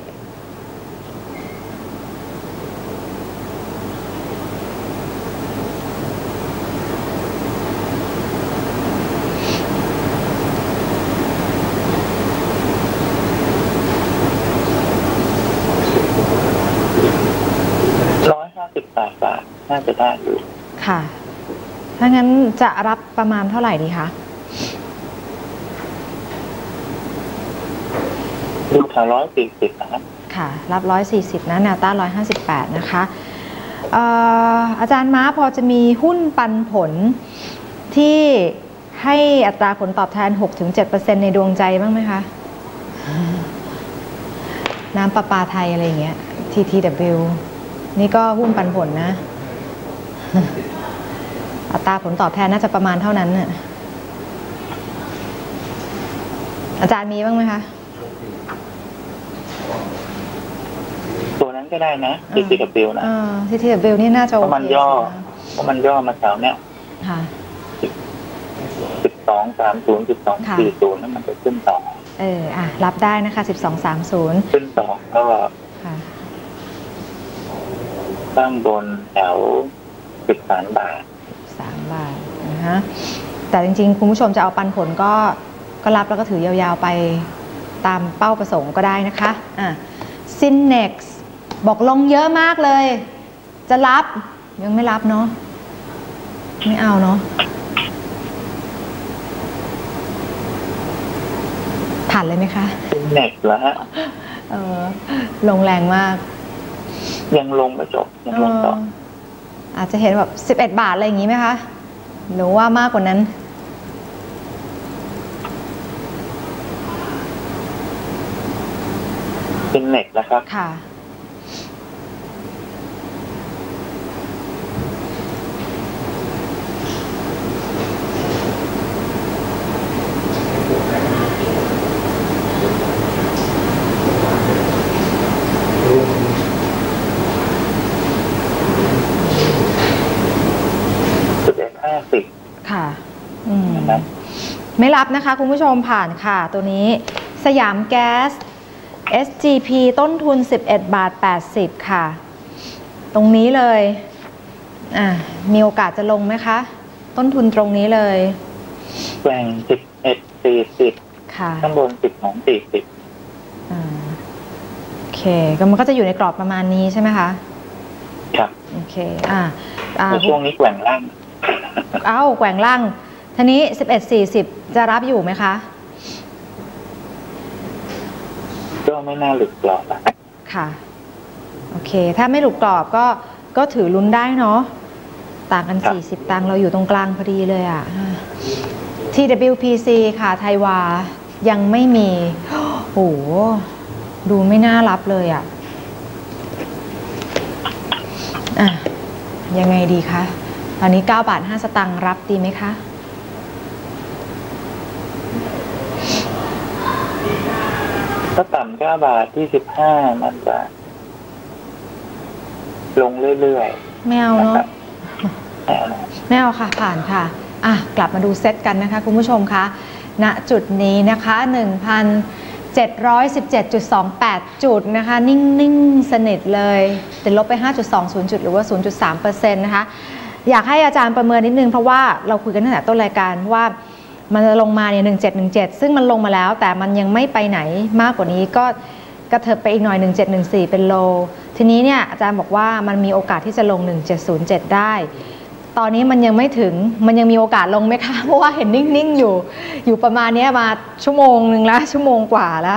Speaker 2: น่าจะได้อยู่
Speaker 1: ค่ะถ้างั้นจะรับประมาณเท่าไหร่ดีคะ
Speaker 2: ดูแถวร้อยสี่สิบนะครับ
Speaker 1: ค่ะรับร้อยสี่สิบนะแนวต้านร้อยห้าสิบแปดนะคะอาจารย์ม้าพอจะมีหุ้นปันผลที่ให้อัตราผลตอบแทน หกถึงเจ็ดเปอร์เซ็นต์ ในดวงใจบ้างไหมคะน้ำประปาไทยอะไรอย่างเงี้ย ที ที ดับเบิลยู นี่ก็หุ้นปันผลนะอัตราผลตอบแทนน่าจะประมาณเท่านั้นน่ะอาจารย์มีบ้างไหมคะ
Speaker 2: ตัวนั้นก็ได้นะ ที ที ดับเบิลยู นะ
Speaker 1: ที ที ดับเบิลยู นี่น่าจะโอเค
Speaker 2: เพราะมันย่อเพราะมันย่อมาแถวเนี้ย
Speaker 1: ค่ะ
Speaker 2: สิบสองสามศูนย์สิบสองสี่ศูนย์นั่นมันจะขึ้นต่อ
Speaker 1: เอออ่ะรับได้นะคะสิบสองสามศูนย์
Speaker 2: ขึ้นต่อก็ตั้งบนแถวสิบสามบาท
Speaker 1: สามบาทนะฮะแต่จริงๆคุณผู้ชมจะเอาปันผลก็ก็รับแล้วก็ถือยาวๆไปตามเป้าประสงค์ก็ได้นะคะอ่ะ Synnex บอกลงเยอะมากเลยจะรับยังไม่รับเนาะไม่เอาเนาะผ่านเลยไหมคะ
Speaker 2: Synnex เหรอฮะ
Speaker 1: เออลงแรงมาก
Speaker 2: ยังลงไม่จบยังลงต่อ
Speaker 1: อาจจะเห็นแบบสิบเอ็ดบาทอะไรอย่างงี้ไหมคะหรือว่ามากกว่านั้น
Speaker 2: เป็นเน็กนะครับ
Speaker 1: ค่ะค่ะอืมไม่รับนะคะคุณผู้ชมผ่านค่ะตัวนี้สยามแก๊ส เอส จี พี ต้นทุนสิบเอ็ดบาทแปดสิบค่ะตรงนี้เลยอ่ะมีโอกาสจะลงไหมคะต้นทุนตรงนี้เลย
Speaker 2: แกว่งสิบเอ็ดสี่สิบ
Speaker 1: ค่ะ
Speaker 2: ข้างบนสิบสองสี่สิบ
Speaker 1: อ่าโอเคก็มันก็จะอยู่ในกรอบประมาณนี้ใช่ไหมคะ
Speaker 2: ครับ
Speaker 1: โอเคอ่า
Speaker 2: ในช่วงนี้แกว่งล่าง
Speaker 1: เอ้าแกว่งล่างทีนี้สิบเอ็ดสี่สิบจะรับอยู่ไหมคะ
Speaker 2: ก็ไม่น่าหลุดกรอบ
Speaker 1: ค่ะโอเคถ้าไม่หลุดกรอบก็ก็ถือลุ้นได้เนาะต่างกันสี่สิบตังค์เราอยู่ตรงกลางพอดีเลยอ่ะ ที ดับเบิลยู พี ซี ค่ะไทยวายังไม่มีโอ้โหดูไม่น่ารับเลยอ่ะอ่ะยังไงดีคะตอนนี้เก้าบาทห้าสตางค์รับดีไหมคะ
Speaker 2: ถ้าต่ำเก้าบาทที่สิบห้ามันจะลงเรื่อย
Speaker 1: ๆไม่เอาเนาะไม่เอาค่ะผ่านค่ะอ่ะกลับมาดูเซตกันนะคะคุณผู้ชมคะณจุดนี้นะคะ หนึ่งพันเจ็ดร้อยสิบเจ็ดจุดสองแปด จุดนะคะนิ่งๆสนิทเลยติดลบไป ห้าจุดสองศูนย์ จุดหรือว่า ศูนย์จุดสามเปอร์เซ็นต์ นะคะอยากให้อาจารย์ประเมินนิดนึงเพราะว่าเราคุยกันตั้งแต่ต้นรายการว่ามันจะลงมาเนี่ยหนึ่งเจ็ดหนึ่งเจ็ดซึ่งมันลงมาแล้วแต่มันยังไม่ไปไหนมากกว่านี้ก็กระเถิบไปอีกหน่อยหนึ่งเจ็ดหนึ่งสี่เป็นโลทีนี้เนี่ยอาจารย์บอกว่ามันมีโอกาสที่จะลงหนึ่งเจ็ดศูนย์เจ็ดได้ตอนนี้มันยังไม่ถึงมันยังมีโอกาสลงไหมคะเพราะว่าเห็นนิ่งๆอยู่อยู่ประมาณนี้มาชั่วโมงหนึ่งแล้วชั่วโมงกว่าแล้ว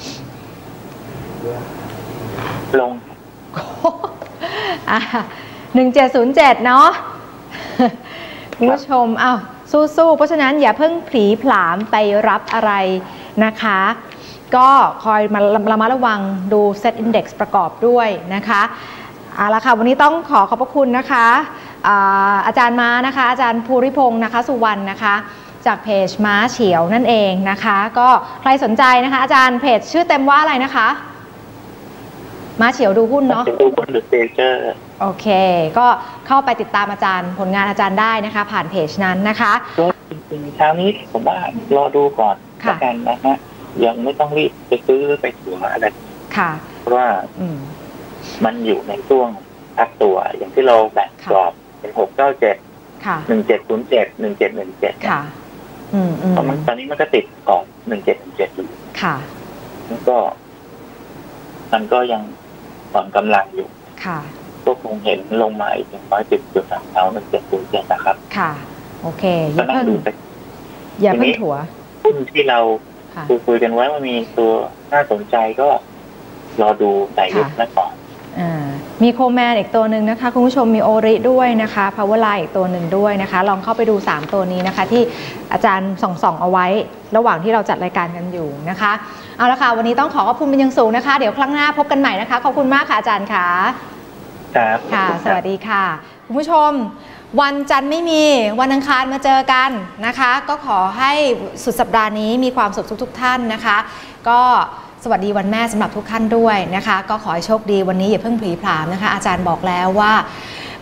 Speaker 2: ลง
Speaker 1: อ่ะหนึ่งเจ็ดศูนย์เจ็ดเนาะคุณผู้ชมอ้าวสู้ๆเพราะฉะนั้นอย่าเพิ่งผลีผลามไปรับอะไรนะคะก็คอยมาระมัดระวังดู Set Index ประกอบด้วยนะคะเอาละค่ะวันนี้ต้องขอขอบพระคุณนะคะอาจารย์ม้านะคะอาจารย์ภูริพงศ์นะคะสุวรรณนะคะจากเพจม้าเฉียวนั่นเองนะคะก็ใครสนใจนะคะอาจารย์เพจชื่อเต็มว่าอะไรนะคะม้าเฉียวดูหุ้นเนาะ
Speaker 2: ดูหุ้นหรือเฟเจอร์
Speaker 1: โอเคก็เข้าไปติดตามอาจารย์ผลงานอาจารย์ได้นะคะผ่านเพจนั้นนะคะ
Speaker 2: ก็จริงๆเช้านี้ผมว่ารอดูก่อนละกันนะฮะยังไม่ต้องรีบไปซื้อไปถัวอะไร
Speaker 1: ค่ะ
Speaker 2: เพราะว่ามันอยู่ในช่วงพักตัวอย่างที่เราแบ่งกรอบเป็นหกเก้าเจ็ดหนึ่งเจ็ดศูนย์เจ็ดหนึ่งเจ็ดหนึ่งเจ็ด
Speaker 1: ค่ะ
Speaker 2: เพราะมันตอนนี้มันก็ติดกรอบหนึ่งเจ็ดหนึ่งเจ็ดอยู่
Speaker 1: ค่ะ
Speaker 2: แล้วก็มันก็ยังอ่อนกำลังอยู่
Speaker 1: ค่ะ
Speaker 2: ก็คงเห็นลงมาอีกหนึ่งร้อยสิบจุดสามเท้าหนึ่งเจ็ดศูนย์เจ็ดนะครับ
Speaker 1: ค่ะโอเคอย่าเพิ่งอย่าเพิ่งถัว
Speaker 2: หุ้นที่เราคุยกันไว้ว่ามีตัวน่าสนใจก็รอดูไดยุทธ์นะก่อน
Speaker 1: มีโคแมนอีกตัวหนึ่งนะคะคุณผู้ชมมีโอริด้วยนะคะพาวเวอร์ไลน์อีกตัวหนึ่งด้วยนะคะลองเข้าไปดูสามตัวนี้นะคะที่อาจารย์ส่องๆเอาไว้ระหว่างที่เราจัดรายการกันอยู่นะคะเอาละค่ะวันนี้ต้องขอขอบคุณเป็นอย่างสูงนะคะเดี๋ยวครั้งหน้าพบกันใหม่นะคะขอบคุณมากค่ะอาจารย์ค่ะ
Speaker 2: ครับ
Speaker 1: ค่ะสวัสดีค่ะคุณผู้ชมวันจันทร์ไม่มีวันอังคารมาเจอกันนะคะก็ขอให้สุดสัปดาห์นี้มีความสุขทุกๆท่านนะคะก็สวัสดีวันแม่สำหรับทุกท่านด้วยนะคะก็ขอให้โชคดีวันนี้อย่าเพิ่งผลีผลามนะคะอาจารย์บอกแล้วว่า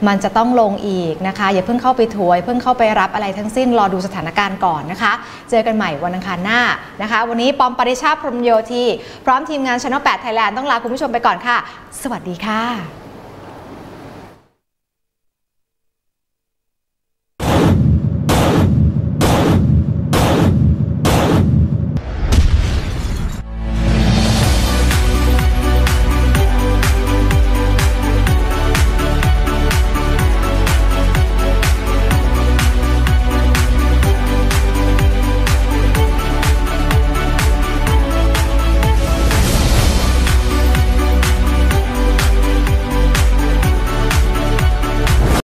Speaker 1: มันจะต้องลงอีกนะคะอย่าเพิ่งเข้าไปถวยเพิ่งเข้าไปรับอะไรทั้งสิ้นรอดูสถานการณ์ก่อนนะคะเจอกันใหม่วันอังคารหน้านะคะวันนี้ปอมปริชาติ พรหมโยธีพร้อมทีมงาน Channel แปด Thailand ต้องลาคุณผู้ชมไปก่อนค่ะสวัสดีค่ะ